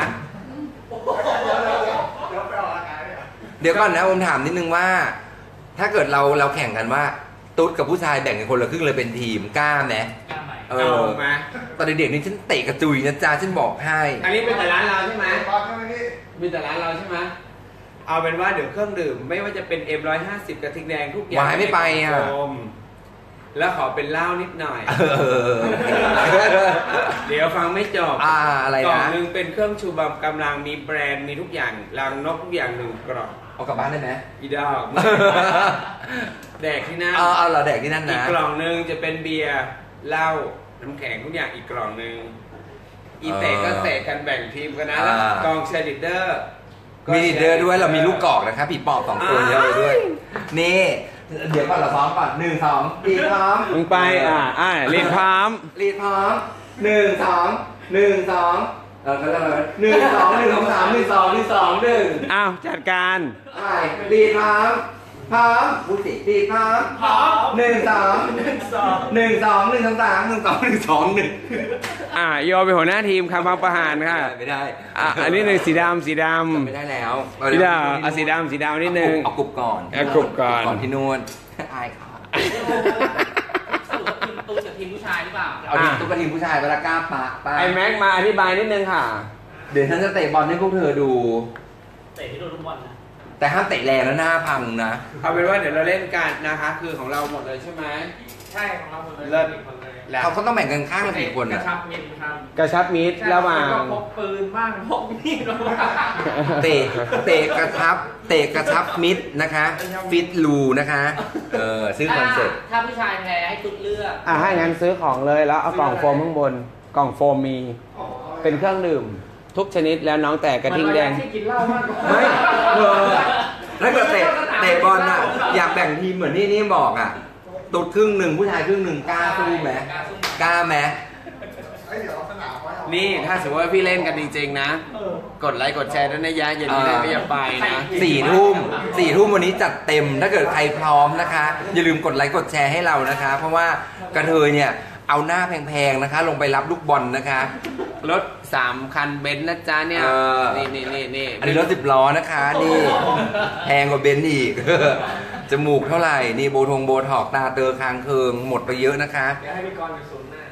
เดี๋ยวก่อนนะผมถามนิดนึงว่า ถ้าเกิดเราเราแข่งกันว่าตุ๊ดกับผู้ชายแบ่งกันคนละครึ่งเลยเป็นทีมกล้าไหมกล้าไหมเอเอาอไหมตอนเด็กๆนี่ฉันเตะกระจุยนะจ๊ะฉันบอกให้อันนี้เป็นแต่ร้านเราใช่ไหมมีแต่ร้านเราใช่ไหมเอาเป็นว่าเดี๋ยวเครื่องดื่มไม่ว่าจะเป็น เอ็ม หนึ่งร้อยห้าสิบ กระทิงแดงทุกอย่างวายไม่ไปอ่ะแล้วขอเป็นเหล้านิดหน่อยเออเดี๋ยวฟังไม่จบอ่าอะไรกล่องนะหนึ่งเป็นเครื่องชูบำกำลังมีแบรนด์มีทุกอย่างรังนกทุกอย่างหนึ่งกล่องเอากลับบ้านได้ไหมอีดอก แดกที่นั่นเอาเอาเราแดกที่นั่นอีกนะกล่องหนึ่งจะเป็นเบียร์เหล้าน้ำแข็งทุกอย่างอีกกล่องหนึ่งอีเตะก็เตะกันแบ่งทีมกันนะแล้วกองเชียร์ลีดเดอร์มีลีดเดอร์ด้วยเรามีลูกกอกนะครับผีปอบสองตัวเยอะเลยด้วยนี่เดี๋ยวก่อนเราซ้อมก่อนหนึ่งสองลีดพร้อมมึงไปอ่าอ่าลีดพร้อมลีดพร้อมหนึ่งสองหนึ่งสองเออก็เริ่มเลยหนึ่งสองหนึ่งสองสามหนึ่งสองหนึ่งสองหนึ่งอ้าวจัดการไปลีดพร้อมพร้อมพูดสิลีดพร้อมพร้อมหนึ่งสองหนึ่งสองหนึ่งสองหนึ่งสองสามหนึ่งสองหนึ่งสองหนึ่งอ่าโยเป็นหัวหน้าทีมคำพังประหารค่ะไม่ได้อ่ะอันนี้หนึ่งสีดำสีดำไม่ได้แล้วสีดำอ่ะสีดำสีดำนิดนึงเอากรุบก่อนเอากรุบก่อนก่อนที่นู่นอายค่ะสรุปว่าทีมตุ๊ดกับทีมผู้ชายหรือเปล่าเอาทีมตุ๊กตาทีมผู้ชายเวลากล้าปะไปไอแม็กมาอธิบายนิดนึงค่ะเดี๋ยวฉันจะเตะบอลให้พวกเธอดูเตะที่โดนลูกบอลนะแต่ห้ามเตะแรงแล้วหน้าพังนะเอาเป็นว่าเดี๋ยวเราเล่นกันนะคะ คือของเราหมดเลยใช่ไหมใช่ของเราหมดเลยเลิศหมดเลยแล้วเขาเขาต้องแบ่งกันข้างละกี่คนกระอ่ะชับมิตรครับกระชับมิตรระหว่างก็พกปืนบ้างพกมีดบ้างเตะเตะกระชับ เตะกระชับมิดนะคะ ฟิตรูนะคะ เออซื้อคอนเซ็ปต์ถ้าผู้ชายแพ้ให้ตุ๊ดเลือกอ่ะให้งั้นซื้อของเลยแล้วเอากล่องโฟมข้างบน กล่องโฟมมี เป็นเครื่องดื่ม ทุกชนิดแล้วน้องแต่กระทิงแดงที่กินเหล้ามากกว่าไม่เออถ้าเกิดเตะเตะบอลอ่ะ อยากแบ่งทีมเหมือนที่นี่บอกอ่ะตุดครึ่งหนึ่งผู้ชายครึ่งหนึ่งกล้าสู้ไหมกล้าไหมนี่ถ้าสมมติว่าพี่เล่นกันจริงๆนะ กดไลค์กดแชร์ด้วยนะยะอย่าลืมนะไม่อย่าไปนะสี่ทุ่มสี่ทุ่มวันนี้จัดเต็มถ้าเกิดใครพร้อมนะคะ อย่าลืมกดไลค์กดแชร์ให้เรานะคะ เพราะว่ากระเทยเนี่ยเอาหน้าแพงๆนะคะ ลงไปรับลูกบอลนะคะรถสามคันเบนซ์นะจ๊ะเนี่ยเออนี่นี่นี่นี่อันนี้รถสิบล้อนะคะนี่แพงกว่าเบนซ์อีก จมูกเท่าไหร่นี่โบทงโบถอกตาเตอคางเคิงหมดไปเยอะนะคะเดี๋ยวให้พี่กรณ์อยู่ศูนย์หน้า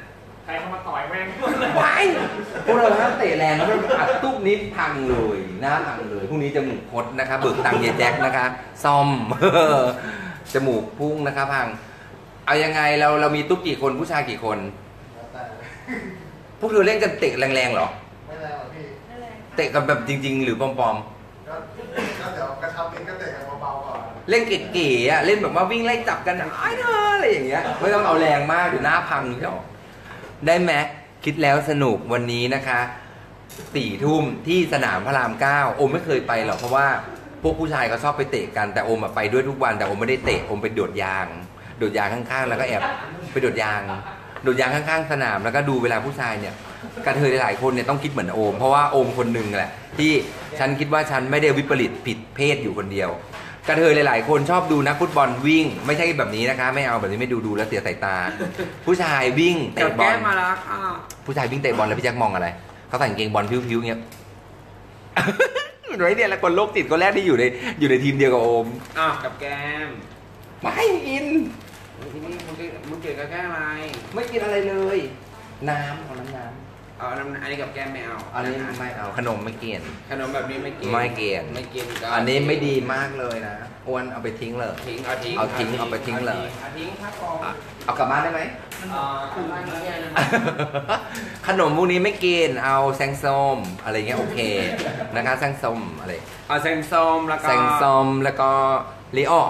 ใครเข้ามาต่อยแม่งไปพวกเราห้ามเตะแรงแล้วมันอัดตุ๊บนิดพังเลยหน้าพังเลยพรุ่งนี้จมูกคดนะคะเบิกตังค์เยแจ็คนะคะซ่อม จมูกพุ่งนะคะพังเอายังไงเราเรามีตุ๊กกี่คนผู้ชายกี่คนพวกเธอเล่นกันเตะแรงๆเหรอไม่แรงหรอกพี่เตะกันแบบจริง ๆ หรือปลอมก็ก็เดี๋ยวกระชับมิตรก็เตะกันเบาๆก่อนๆเล่นเก๋ๆอะเล่นแบบว่าวิ่งไล่จับกันไอ้เธออะไรอย่างเงี้ยไม่ต้องเอาแรงมากเดี๋ยวหน้าพังเดี๋ยวได้ไหมคิดแล้วสนุกวันนี้นะคะสี่ทุ่มที่สนามพระรามเก้าโอมไม่เคยไปหรอกเพราะว่าพวกผู้ชายเขาชอบไปเตะกันแต่โอมไปด้วยทุกวันแต่โอมไม่ได้เตะโอมไปโดดยางโดดยางข้างๆแล้วก็แอบไปโดดยางโดดยางข้างๆสนามแล้วก็ดูเวลาผู้ชายเนี่ยกระเทยหลายๆคนเนี่ยต้องคิดเหมือนโอมเพราะว่าโอมคนหนึ่งแหละที่ฉันคิดว่าฉันไม่ได้วิปริตผิดเพศอยู่คนเดียวกระเทยหลายๆคนชอบดูนักฟุตบอลวิ่งไม่ใช่แบบนี้นะคะไม่เอาแบบนี้ไม่ดูดูแล้วเสียสายตา ผู้ชายวิ่งเตะบอลมาแล้วค่ะผู้ชายวิ่งเตะบอลแล้วพี่แจ็คมองอะไรเขาใส่กางเกงบอลพิ้วๆเงี้ย เหมือนไว้เนี่ยแล้วคนโรคจิตคนแรกที่อยู่ในอยู่ในทีมเดียวกับโอมอ้าวกับแก้มไม่กินทีนี้มึงมึงเกิดกับแก้มอะไรไม่กินอะไรเลย น้ำเอาน้ำน้ำเอาน้ำอันนี้กับแก้มไม่เอาอันนี้ไม่เอาขนมไม่กินขนมแบบนี้ไม่กินไม่กินไม่กินก็อันนี้ไม่ดีมากเลยนะอ้วนเอาไปทิ้งเลยทิ้งเอาทิ้งเอาทิ้งเอาไปทิ้งเลยเอาทิ้งครับผมอ่ะเอากลับบ้านได้ไหมอ่าคุณบ้านเรียนนะขนมพวกนี้ไม่กินเอาแซงส้มอะไรเงี้ยโอเคนะคะแซงส้มอะไรเอาแซงส้มแล้วก็แซงส้มแล้วก็ลิโอ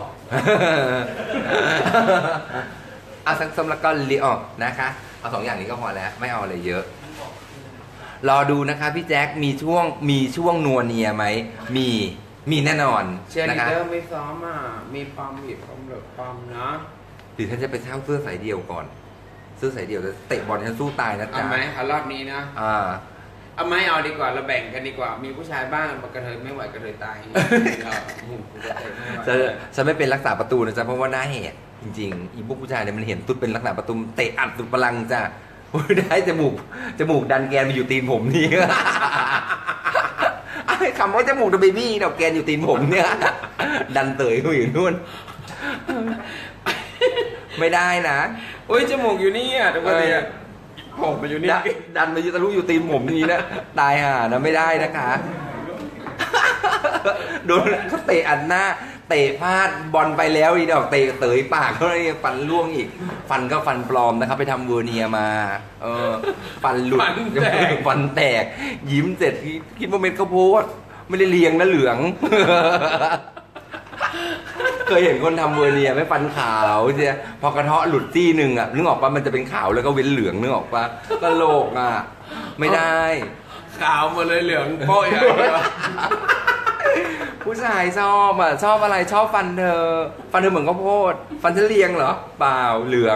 เอาแซงส้มแล้วก็ลิโอนะคะเอาสองอย่างนี้ก็พอแล้วไม่เอาอะไรเยอะรอดูนะคะพี่แจ็คมีช่วงมีช่วงนัวเนียไหมมีมีแน่นอนเชียร์ลีนะคะดเดอร์ไม่ซ้อมอ่ะมีปอมอีกปอมเหลือปอมนะหรือท่านจะไปเช่าเสื้อสายเดี่ยวก่อนเสื้อสายเดี่ยวจะเตะบอลฉันสู้ตายนะเอาจ๊ะไหมเอารอบนี้นะอ่าเอาไหมเอาดีกว่าเราแบ่งกันดีกว่ามีผู้ชายบ้างกระเทยไม่ไหวกระเทยตายเออฉันฉันไม่เป็นรักษาประตูนะจ๊ะเพราะว่าหน้าแหกจริงๆอีพวกผู้ชายเนี่ยมันเห็นตุ๊ดเป็นรักษาประตูเตะอัดสุดพลังจ้ะโอ้ยได้จมูกจมูกดันแกนมาอยู่ตีนผมนี่ ไอ้คำว่าจมูกดันเบบี้ดอกแกนอยู่ตีนผมเนี่ยดันเตยเขาอยู่นู่นไม่ได้นะโอ้ยจมูกอยู่นี่อ่ะทุกคนเนี่ยผมมาอยู่นี่ดันดันมาอยู่ทะลุอยู่ตีนผมนี่นะตายห่านะไม่ได้นะคะ โดนเขาเตะอัดหน้าเตะพลาดบอลไปแล้วอีดอกเตะเตยปากเขาเลยฟันร่วงอีก ฟันก็ฟันปลอมนะครับไปทำเวอร์เนียมาเออฟันหลุดฟันแตกยิ้มเสร็จคิดว่าเม็ดข้าวโพดไม่ได้เลียงนะเหลือง เคยเห็นคนทำเวอร์เนียไหมฟันขาวเชียพอกระเทาะหลุดจี้หนึ่งอ่ะนึกออกปะมันจะเป็นขาวแล้วก็เว้นเหลืองนึกออกปะตลกอ่ะไม่ได้ขาวหมดเลยเหลืองโป้ยอ่ะผู้ชายชอบอ่ะชอบอะไรชอบฟันเธอฟันเธอเหมือนข้าวโพดฟันฉันเรียงเหรอเปล่าเหลือง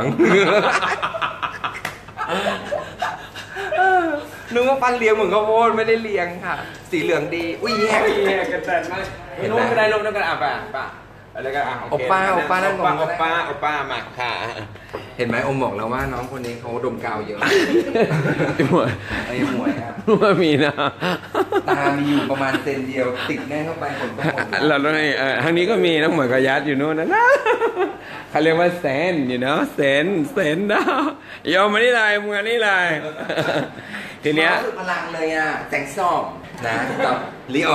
นึกว่าฟันเรียงเหมือนข้าวโพดไม่ได้เรียงค่ะ สีเหลืองดีอุ้ยแย่แย่กันแต่มากลงก็ได้ลงก็ได้อ่ะป่ะป่ะอะไรก็อ่ะโอป้าโอป้านั่งโอก่อนป้าโอป้าโอป้ามาค่ะเห็นไหมอมบอกแล้วว่าน้องคนนี้เขาดมกาวเยอะไอ้หมวยไอ้หมวยครับว่ามีนะตามีอยู่ประมาณเซนเดียวติดแน่เข้าไปขนก็หมดเราต้องให้เออทางนี้ก็มีน้องหมวยกับยัดอยู่นู่นนะนะเขาเรียกว่าเซนอยู่เนาะเซนเซนนะยอมมานี่ไรมึงอันนี่ไรทีเนี้ยรู้สึกพลังเลยอ่ะแสงส้มนะกับลิโอ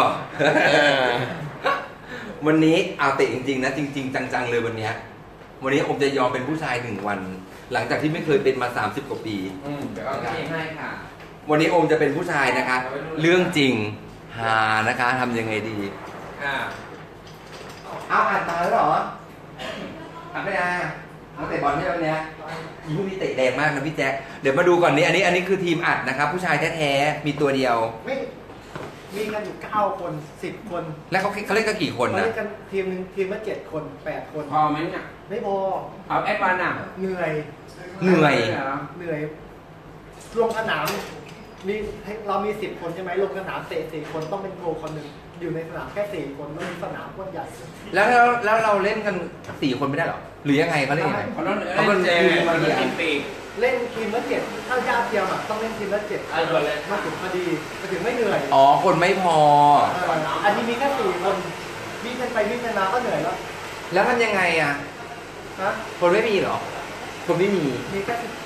วันนี้เอาเตะจริงๆนะจริง ๆ จังๆเลยวันเนี้ยวันนี้อมจะยอมเป็นผู้ชายหนึ่งวัน หลังจากที่ไม่เคยเป็นมาสามสิบกว่าปีอืมเดี๋ยวเอาเองให้ค่ะวันนี้โอมจะเป็นผู้ชายนะคะ เรื่องจริงหานะคะทำยังไงดีอ่าเอาอ่านตาแล้วเหรออ่านไม่ได้มาเตะบอลไม่ได้วันเนี้ยอีพวกนี้เตะแรงมากนะพี่แจ๊คเดี๋ยวมาดูก่อนนี้อันนี้อันนี้คือทีมอัดนะครับผู้ชายแท้ๆมีตัวเดียวไม่มีกันอยู่เก้าคนสิบคนแล้วเขาเขาเล่นกันกี่คนเขานะเล่นกันทีมหนึ่งทีมละเจ็ดคนแปดคนพอไหมเนี่ยไม่พอเอาแอดวานอ่ะเหนื่อยเหนื่อยเหนื่อยลงสนามมีให้เรามีสิบคนใช่ไหมลงสนามเตะสี่คนต้องเป็นโกคนหนึ่งอยู่ในสนามแค่สี่คนแล้วมีสนามก้นใหญ่แล้วแล้วแล้วเราเล่นกันสี่คนไม่ได้หรอหรือยังไงเขาเล่นยังไงเขาต้องเขาก็เล่นเจทีมมัมาน เดียวกินปีกเล่นทีมละเจ็ดถ้าญาติเทียมอ่ะต้องเล่นทีมละเจ็ดอ่ะด่วนเลยมาถึงพอดีมาถึงไม่เหนื่อยอ๋อคนไม่พอเอออันนี้มีแค่สี่คนวิ่งกันไปวิ่งกันมาก็เหนื่อยแล้วแล้วทำยังไงอ่ะนะคนไม่มีเหรอ คนไม่มีมีแค่สิบ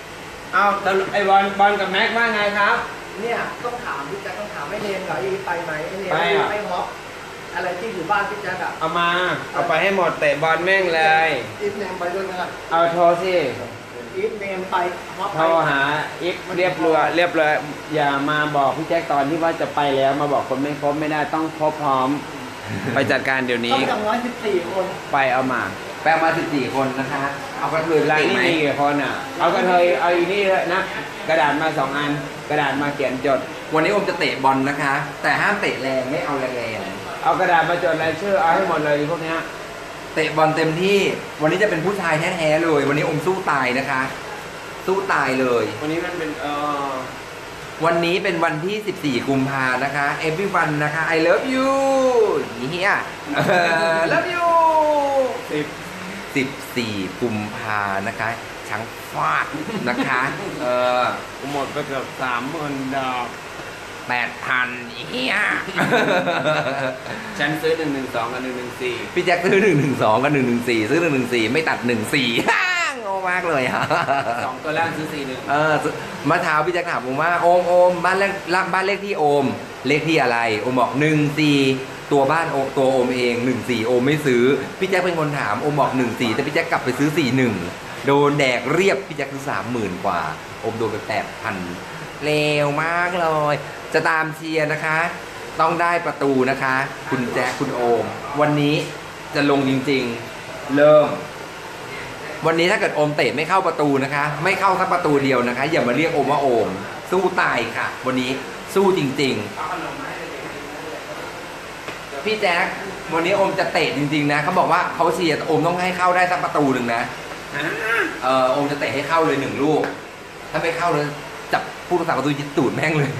เอาแต่ไอบอลบอลกับแม็กว่าไงครับเนี่ยต้องถามพี่แจ๊คต้องถามไม่เนมเหรออีไปไหมไอเนมไปอ่ะไม่ฮอปอะไรที่อยู่บ้านพี่แจ๊คอะเอามาเอาไปให้หมดเตะบอลแม่งเลยอีฟเนมไปด้วยนะครับเอาโทรสิอีฟเนมไปฮอปโทไปรหาอีกเรียบร้อยเรียบร้อยอย่ามาบอกพี่แจ็คตอนที่ว่าจะไปแล้วมาบอกคนไม่ครบไม่ได้ต้องครบพร้อม ไปจัดการเดี๋ยวต้นี้องอย่างน้อยสิบสี่คนไปเอามาแปลมาสิบสี่คนนะคะ เอากระเทยร้านเตะนี้ไหมมีกี่คนอ่ะ เอากระเทยเอาอีนี่เลยนะกระดาษมาสองอัน กระดาษมาเขียนจดวันนี้อมจะเตะบอลนะคะ แต่ห้ามเตะแรงไม่เอาแรงเอากระดาษมาจดรายชื่อเอาให้หมดเลยพวกเนี้ยๆเตะบอลเต็มที่ วันนี้จะเป็นผู้ชายแท้ๆเลย วันนี้อมสู้ตายนะคะ สู้ตายเลยวันนี้มันเป็นเออวันนี้เป็นวันที่ สิบสี่ กุมภานะคะ everyone นะคะ I love you เฮียเออ love you สิบสิบสี่ กุมภานะคะช้างฟาดนะคะ เออหมดไปเกือบสามหมื่นดอกแปดพันเฮียฉันซื้อหนึ่งหนึ่งสองกับหนึ่งหนึ่งสี่พี่แจ็คซื้อหนึ่งหนึ่งสองกับหนึ่งหนึ่งสี่ซื้อหนึ่งหนึ่งสี่ไม่ตัดหนึ่งสี่โง่มากเลยฮะสองตัวล่างซื้อสี่หนึ่งเออมาถามพี่แจ็คถามผมว่าโอมโอมบ้านเลขบ้านเลขที่โอม เลขที่อะไรโอมบอกหนึ่งสี่ตัวบ้านโอมตัวโอมเองหนึ่งสี่โอมไม่ซื้อพี่แจ็คเป็นคนถามโอมบอกหนึ่งสี่แต่พี่แจ็คกลับไปซื้อสี่หนึ่งโดนแดกเรียบพี่แจ็คซื้อสามหมื่นกว่าโอมโดนไปแปดพันเลวมากเลยจะตามเชียร์นะคะ ต้องได้ประตูนะคะ คุณแจ็คคุณโอม วันนี้จะลงจริงๆเริ่ม วันนี้ถ้าเกิดโอมเตะไม่เข้าประตูนะคะ ไม่เข้าสักประตูเดียวนะคะ อย่ามาเรียกโอมว่าโอม สู้ตายค่ะ วันนี้สู้จริงๆพี่แจ็ควันนี้โอมจะเตะจริงๆนะเขาบอกว่าเขาเชียร์โอมต้องให้เข้าได้สักประตูหนึ่งนะเออโอมจะเตะให้เข้าเลยหนึ่งลูกถ้าไม่เข้าเลยจับผู้รักษาประตูยิงตูดแม่งเลย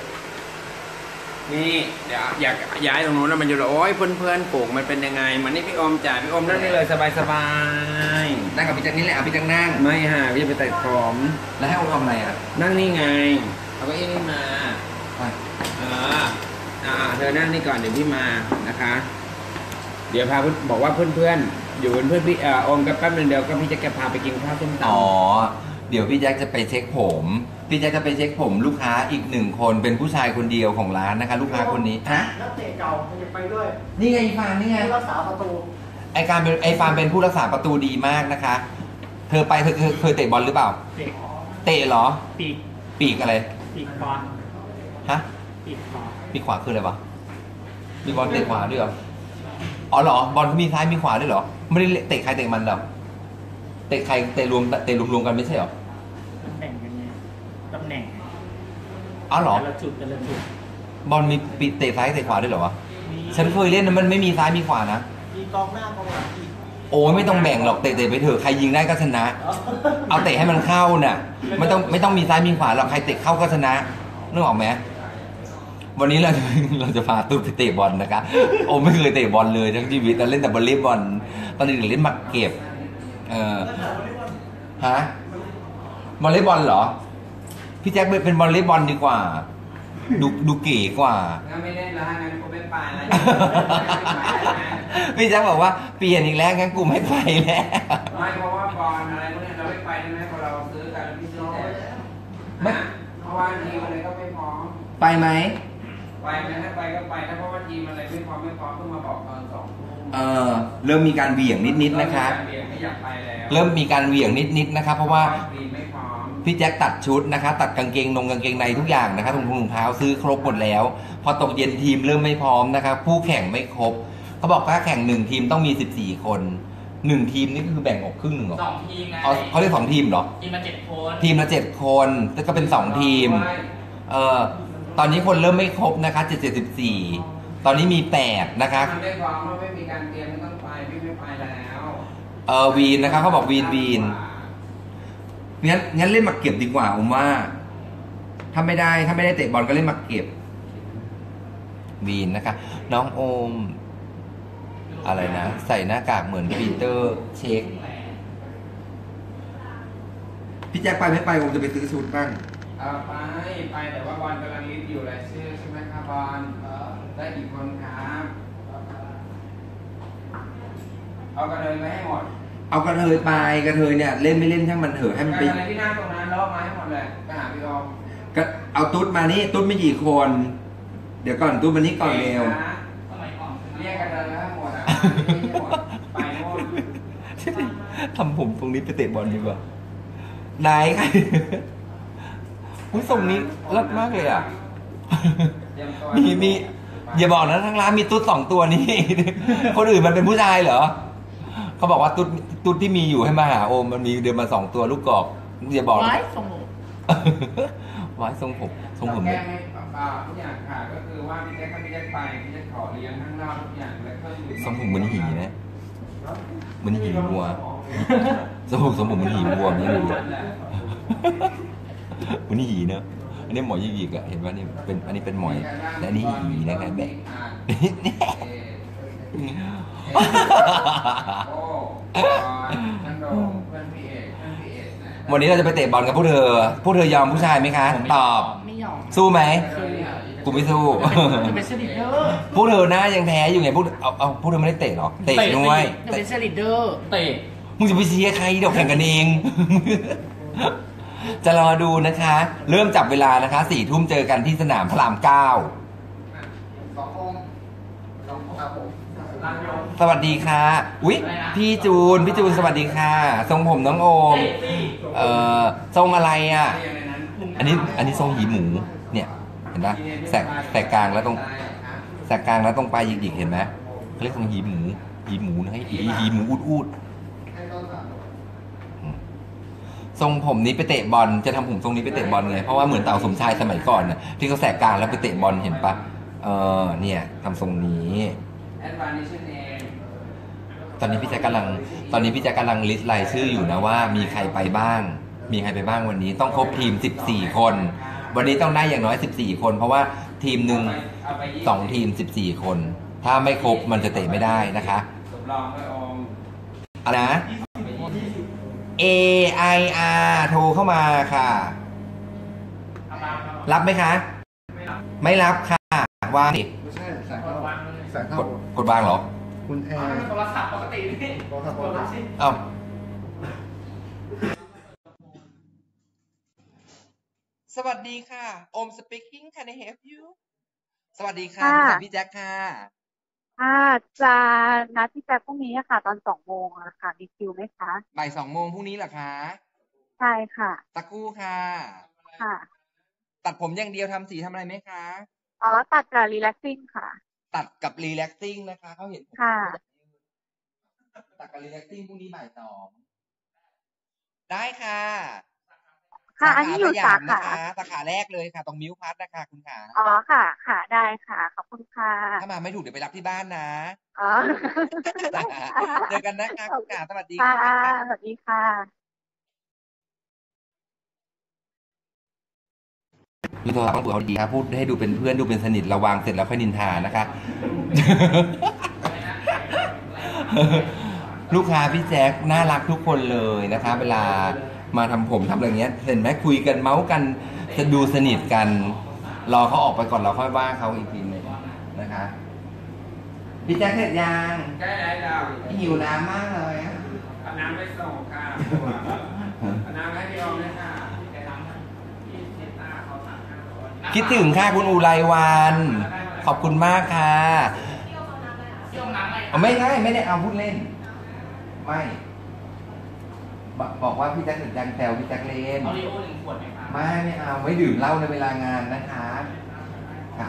นี่เดี๋ยวอยากย้ายตรงนู้นแล้วมันอยู่แล้วโอ้ยเพื่อนเพื่อนๆปลูกมันเป็นยังไงมันนี่พี่อมจ่ายพี่อมนั่งได้เลยสบายสบายนั่งกับพี่แจ็คนี่แหละเอาพี่แจ็คนั่งๆไม่ฮะพี่จะไปตัดผมแล้วให้โอมทำอะไรอ่ะนั่งนี่ไงเอาเก็อี้นี่มาเอออ่าเธอนั่งนี่ก่อนเดี๋ยวพี่มานะคะ เดี๋ยวพาเพื่อนบอกว่าเพื่อนเพื่อนๆอยู่เป็นเพื่อนพี่เอ่ออมกับแป๊บนึงเดียวก็พี่จะแกพาไปกินข้าวส้มตำอ๋อเดี๋ยวพี่แจ็คจะไปเช็คผมพี่แจ็คจะไปเช็คผมลูกค้าอีกหนึ่งคนเป็นผู้ชายคนเดียวของร้านนะคะ ลูกค้าคนนี้ฮะนักเตะเก่าจะไปด้วยนี่ไงฟานนี่ไงรักษาประตูไอการเป็นไอฟาร์มเป็นผู้รักษาประตูดีมากนะคะ เธอไปเธอเคยเคยเตะบอลหรือเปล่าเด็กเตะเหรอปีกปีกอะไรปีกขวาฮะปีกขวาปีกขวาคืออะไรวะ มีบอลเตะขวาด้วยเหรอ อ๋อเหรอ บอลมีซ้ายมีขวาด้วยเหรอ ไม่ได้เตะใครเตะมันเหรอ เตะใครเตะรวมเตะรวมๆกันไม่ใช่เหรอแบ่งกันไงตำแหน่งอ๋อเหรอแต่ละจุดแต่ละจุดบอลมีปีเตะซ้ายเตะขวาด้วยเหรอวะ ฉันเคยเล่นนะมันไม่มีซ้ายมีขวานะมีกองหน้ากองหลังอีกโอ้ยไม่ต้องแบ่งหรอกเตะๆไปเถอะใครยิงได้ก็ชนะ เอาเตะให้มันเข้าน่ะไม่ต้องไม่ต้องมีซ้ายมีขวาหรอกใครเตะเข้าก็ชนะนึกออกไหมวันนี้เราจะเราจะพาตุ๊ดไปเตะบอลนะคะโอ้ไม่เคยเตะบอลเลยทั้งชีวิตเราเล่นแต่บอลเล่บอลตอนเด็กๆเล่นหมากเก็บเออฮะบอลเล่บอลเหรอพี่แจ็คเป็นบอลเล่บอลดีกว่า ดูดูเก๋กว่างั้นไม่เล่นแล้วงั้นกูไม่ไปแล้วพี่แจ็คบอกว่าเปลี่ยนอีกแล้วงั้นกูไม่ไปแล้วไม่เพราะว่าบอลอะไรพวกเนี้ยเราไม่ไปได้ไหมพอเราซื้อกันพี่ซื้อแต่ไม่เพราะว่าทีมอะไรก็ไม่พร้อมไปไหมไปไหมถ้าไปก็ไปนะเพราะว่าทีมอะไรไม่พร้อมไม่พร้อมเพิ่งมาบอกตอนสองทุ่มเออเริ่มมีการเหวี่ยงนิดๆนะคะเรียนไม่อยากไปแล้วเริ่มมีการเหวี่ยงนิดๆนะครับเพราะว่าทีมไม่พร้อมพี่แจ็คตัดชุดนะคะ ตัดกางเกงนงกางเกงในทุกอย่างนะคะถุงถุงเท้าซื้อครบหมดแล้ว พอตกเย็นทีมเริ่มไม่พร้อมนะคะผู้แข่งไม่ครบเขาบอกว่าแข่งหนึ่งทีมต้องมีสิบสี่คนหนึ่งทีมนี่คือแบ่งออกครึ่งหนึ่งเหรอสองทีมไงเอาเขาเรียกสองทีมเหรอทีมละเจ็ดคนทีมละเจ็ดคนก็เป็นสองทีมเออตอนนี้คนเริ่มไม่ครบนะคะเจ็ดเจ็ดสิบสี่ตอนนี้มีแปดนะคะมันไม่พร้อมเพราะไม่มีการเตรียมไม่ต้องไปพี่ไม่ไปแล้วเออวีนนะคะเขาบอกวีนวีนงั้นงั้นเล่นหมากเก็บดีกว่าผมว่า ถ้าไม่ได้ถ้าไม่ได้เตะบอลก็เล่นหมากเก็บวีนนะคะ น้องโอม อะไรนะ ใส่หน้ากากเหมือนปีเตอร์เช็คพี่แจ็คไปไม่ไปผมจะไปซื้อชุดบ้างเอาไปไปแต่ว่าบอลกำลังลิสต์อยู่รายชื่อใช่ไหมครับบอลได้กี่คนครับเอากระเทยไปให้หมดเอากระเทยไปกระเทยเนี่ยเล่นไม่เล่นช่างมันเถอะให้มันไปไปอะไรที่นั่งตรงนั้นแล้วมาให้หมดเลยไปหาพี่ออมก็เอาตุ๊ดมานี่ตุ๊ดไม่กี่คน เดี๋ยวก่อนตุ๊ดมานี่ก่อนเร็วเรียกกันเลยให้หมดอ่ะไปโน่นทำผมตรงนี้ไปเตะบอลดีกว่าไหนใครอุ้ยทรงนี้เลิศมากเลยอ่ะ มีมีอย่าบอกนะทั้งร้านมีตุ๊ดสองตัวนี้ คนอื่นมันเป็นผู้ชายเหรอเขาบอกว่าตุ๊ดตุ๊ดที่มีอยู่ให้มาหาโอมมันมีเดินมาสองตัวลูกกอกอย่าบอกนะไว้สมองไว้ทรงผมทรงผมแก้เนี่ยไม่เปล่าทุกอย่างค่ะก็คือว่าพี่แจ๊คถ้าพี่แจ๊คไปพี่แจ๊คขอเลี้ยงทั้งเหล้าทุกอย่างและเครื่องดื่มทรงผมเหมือนหีนะเหมือนหีวัวทรงผมทรงผมเหมือนหีวัวนี่ดูเหมือนหีเนอะอันนี้หมอยีกๆอ่ะเห็นว่านี่เป็นอันนี้เป็นหมอยและอันนี้หีนะครับแบบโอ้ท่านโดมเพื่อนพี่เอกเพื่อนพี่เอกนะวันนี้เราจะไปเตะบอลกับพวกเธอ พวกเธอยอมผู้ชายไหมคะ ตอบไม่ยอมสู้ไหม กูไม่สู้จะเป็นเชลิเดอร์พวกเธอหน้ายังแพ้อยู่ไง พวกเอาเอาพวกเธอไม่ได้เตะหรอ เตะด้วยจะเป็นเชลิเดอร์เตะมึงจะไปเชียร์ใครเดี๋ยวแข่งกันเอง จะรอดูนะคะ เริ่มจับเวลานะคะสี่ทุ่มเจอกันที่สนามพระรามเก้าสององค์สององค์ครับผมลานยงสวัสดีค่ะ อุ๊ย พี่จูน พี่จูนสวัสดีค่ะ ทรงผมน้องโอม เอ่อ ทรงอะไรอ่ะ อันนี้ อันนี้ทรงหีหมู เนี่ย เห็นปะแสกแสกกลางแล้วตรง แสกกลางแล้วตรงปลายหยิกๆเห็นไหมเขาเรียกทรงหีหมู หีหมูนะหีหีหมูอูดอูดอืมทรงผมนี้ไปเตะบอล จะทำผมทรงนี้ไปเตะบอลไง เพราะว่าเหมือนเต่าสมชายสมัยก่อนน่ะที่เขาแสกกลางแล้วไปเตะบอลเห็นปะเออ เนี่ยทำทรงนี้แอดวานซ์ชื่อเนมตอนนี้พี่แจ๊คกำลัง ตอนนี้พี่แจ๊คกำลังลิสต์รายชื่ออยู่นะว่ามีใครไปบ้าง มีใครไปบ้างวันนี้ต้องครบทีมสิบสี่คน วันนี้ต้องได้อย่างน้อยสิบสี่คน เพราะว่าทีมหนึ่งสองทีมสิบสี่คน ถ้าไม่ครบมันจะเตะไม่ได้นะคะสมรองด้วยอมอะไรนะ A I R โทรเข้ามาค่ะ รับไหมคะ ไม่รับค่ะวางดิไม่ใช่แสงเข้าแสงเข้ากดกดวางเหรอคุณแอร์โทรศัพท์ปกตินี่โทรศัพท์ปกติเอ้าสวัสดีค่ะโอม speaking can I help you สวัสดีค่ะค่ะพี่แจ็คค่ะค่ะจะนัดพี่แจ๊คพรุ่งนี้อะค่ะ ตอนสองโมงอะค่ะมีคิวไหมคะบ่ายสองโมงพรุ่งนี้เหรอคะใช่ค่ะสักครู่ค่ะค่ะตัดผมอย่างเดียวทำสีทำอะไรไหมคะอ๋อตัดกับรีแลกซิ่งค่ะตัดกับ relaxing นะคะเขาเห็นผมค่ะตัดกับ relaxing พรุ่งนี้บ่ายสองได้ค่ะค่ะ อันนี้อยู่สาสยมขานะคะสาขาแรกเลยค่ะ ตรงมิวพัทนะคะคุณขาอ๋อค่ะ ค่ะได้ค่ะ ขอบคุณค่ะถ้ามาไม่ถูกเดี๋ยวไปรับที่บ้านนะอ๋อได้ค่ะเจอกันนะคะคุณขาสวัสดีค่ะค่ะสวัสดีค่ะดูโทรศัพท์ต้องเปิดเอาดีครับพูดให้ดูเป็นเพื่อนดูเป็นสนิทระวังเสร็จแล้วค่อยนินทานะคะ ลูกค้าพี่แจ๊คน่ารักทุกคนเลยนะคะ เวลามาทำผมทำอะไรเงี้ยเห็นไหมคุยกันเมาส์กันจะดูสนิทกัน รอเขาออกไปก่อนเราค่อยว่าเขาอีกทีหนึงนะคะพี่แจ๊คเสร็จยังใกล้ได้แล้วหิวน้ำมากเลยอะเอาน้ำไปส่งค่ะเอาน้ำให้พี่ออมด้วยค่ะพี่ทำพี่เซต้าเขาสั่งห้าร้อยคิดถึงค่ะคุณอุไรวันขอบคุณมากค่ะเอาไม่ใช่ไม่ได้เอาพูดเล่น ไม่บอกบอกว่าพี่แจ็คถึงยังแซวพี่แจ็คเล่นเอาลิโอหนึ่งขวดไหมครับไม่ไม่เอาไม่ดื่มเหล้าในเวลางานนะคะค่ะ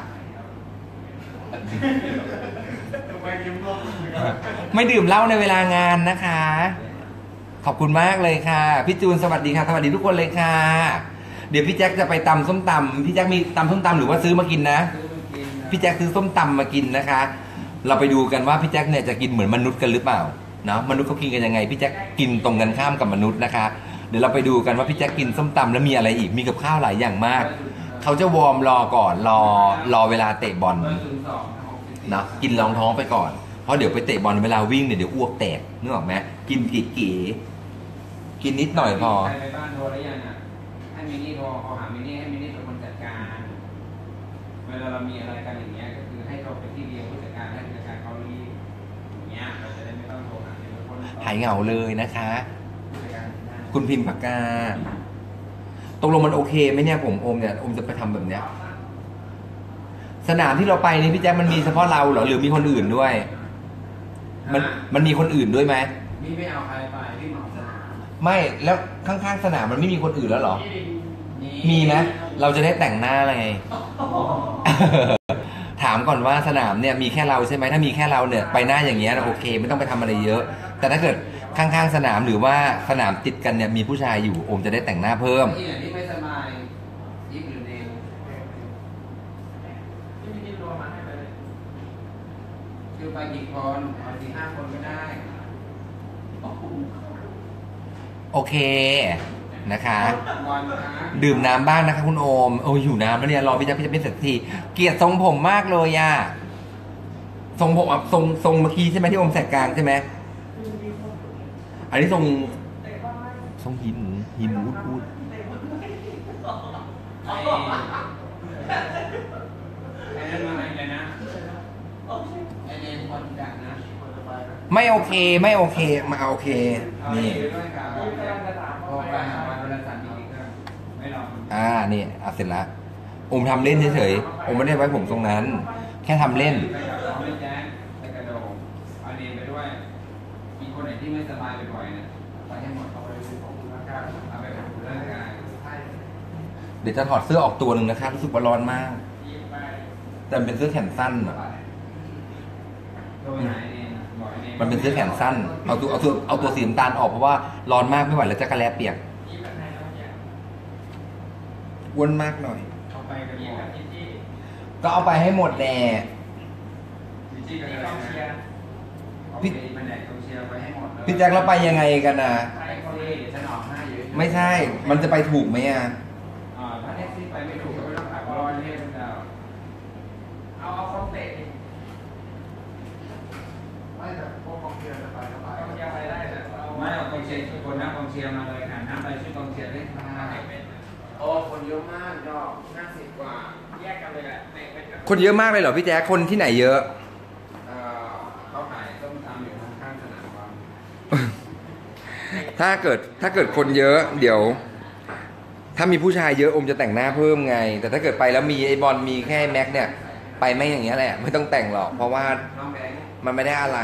ไม่ดื่มเหล้าในเวลางานนะคะ ขอบคุณมากเลยค่ะพี่จูนสวัสดีค่ะสวัสดีทุกคนเลยค่ะ เดี๋ยวพี่แจ็คจะไปตำส้มตำพี่แจ็คมีตำส้มตำหรือว่าซื้อมากินนะพี่แจ็คซื้อส้มตำมากินนะคะ เราไปดูกันว่าพี่แจ็คเนี่ยจะกินเหมือนมนุษย์กันหรือเปล่าเนาะมนุษย์เขากินกันยังไงพี่แจ็คกินตรงกันข้ามกับมนุษย์นะคะ เดี๋ยวเราไปดูกันว่าพี่แจ็คกินส้มตำแล้วมีอะไรอีกมีกับข้าวหลายอย่างมากเขาจะวอร์มรอก่อนรอรอเวลาเตะบอลเนาะกินรองท้องไปก่อนเพราะเดี๋ยวไปเตะบอลเวลาวิ่งเนี่ยเดี๋ยวอ้วกแตกนึกออกไหมกินก๋ๆกินนิดหน่อยพอใครไปบ้านโทรแล้วยังอ่ะให้มินี่โทรขอหามินี่ให้มินี่เป็นคนจัดการ เวลาเรามีอะไรกันอย่างเงี้ยก็คือให้โทรไปที่เดียวผู้จัดการให้ผู้จัดการเขารีบอย่างเงี้ยเราจะได้ไม่ต้องโทรหาเป็นคนหายเหงาเลยนะคะผู้จัดการได้คุณพิมพ์ปากกาตกลงมันโอเคไหมเนี่ยผมโอมเนี่ยโอมจะไปทำแบบเนี้ยสนามที่เราไปนี่พี่แจ๊คมันมีเฉพาะเราเหรอหรือมีคนอื่นด้วย มันมันมีคนอื่นด้วยไหมพี่ไม่เอาใครไปพี่เหมาสนามไม่แล้วข้างๆสนามมันไม่มีคนอื่นแล้วเหรอ มีไหมเราจะได้แต่งหน้าอะไร ถามก่อนว่าสนามเนี่ยมีแค่เราใช่ไหมถ้ามีแค่เราเนี่ยไปหน้าอย่างเงี้ยโอเคไม่ต้องไปทำอะไรเยอะ แต่ถ้าเกิดข้างๆสนามหรือว่าสนามติดกันเนี่ยมีผู้ชายอยู่โอมจะได้แต่งหน้าเพิ่มที่ไหนที่ไม่สบายยิบหรือเนมคือไปกี่คนเอาสี่ห้าคนก็ได้โอเคนะคะวันนะดื่มน้ำบ้างนะคะคุณโอมโอ้ยหิวน้ำแล้วเนี่ยรอพี่จะพี่จะเป็นเสร็จทีเกลียดทรงผมมากเลยอะทรงผมอ่ะทรงทรงเมื่อกี้ใช่ไหมที่โอมแสกกลางใช่ไหมอันนี้ทรงทรงหินหินพูดพูดไอ้ไอ้นั่นมาไหนเลยนะไอ้เนมคนดักนะไม่โอเคไม่โอเคมาโอเคนี่ด้วยค่ะพอไปหาวันเวลาสามปีก็ไม่รออ่านี่เอาเสร็จแล้วโอมทำเล่นเฉยๆโอมไม่ได้ไว้ผมตรงนั้น แค่ทำเล่นไปกับน้องเล่นแจ๊คไปกระโดดเอาเนมไปด้วยมีคนไหนที่ไม่สบายบ่อยๆเนี่ยไปให้หมดเอาไปดูของร่างกายเอาไปดูร่างกายเดี๋ยวจะถอดเสื้อออกตัวหนึ่งนะครับรู้สึกว่าร้อนมาก แต่มันเป็นเสื้อแขนสั้นอะตัวไหนเนี่ยบอกไอ้เนมมันเป็นเสื้อแขนสั้น เอาตัวเอาตัวเอาตัวสีน้ำตาลออกเพราะว่าร้อนมากไม่ไหวแล้วจะกระแลเปียกอ้วนมากหน่อยเอาไปกระโดดก็เอาไปให้หมดแน่จีจี้กับกองเชียร์พี่มันแดกกองเชียร์ไปให้หมดเลยพี่แจ็คเราไปยังไงกันนะแท็กซี่ฉันออกให้อยู่ไม่ใช่ มันจะไปถูกไหมอ่ะอ่าถ้าแท็กซี่ไปไม่ถูกก็ไม่ต้องขับรอเรียกคุณดาวเอาเอาคอมเตะดิไม่แต่พวกกองเชียร์จะไปก็ไปกองเชียร์ไปได้แต่ไม่เอากองเชียร์ทุกคนนะกองเชียร์มาเลยค่ะน้ำไปช่วยกองเชียร์เล่นมาโอ้คนเยอะมากดอกห้าสิบกว่าแยกกันเลยแหละคนเยอะมากเลยเหรอพี่แจ๊คคนที่ไหนเยอะเอ่อเขาขายส้มตำอยู่ข้างๆสนามบอลถ้าเกิดถ้าเกิดคนเยอะ เดี๋ยว ถ้ามีผู้ชายเยอะอมจะแต่งหน้าเพิ่มไง แต่ถ้าเกิดไปแล้วมีไอ้บอลมีแค่แม็กเนี่ย ไปไม่อย่างเงี้ยแหละ ไม่ต้องแต่งหรอก เพราะว่าน้องแบงค์มันไม่ได้อะไร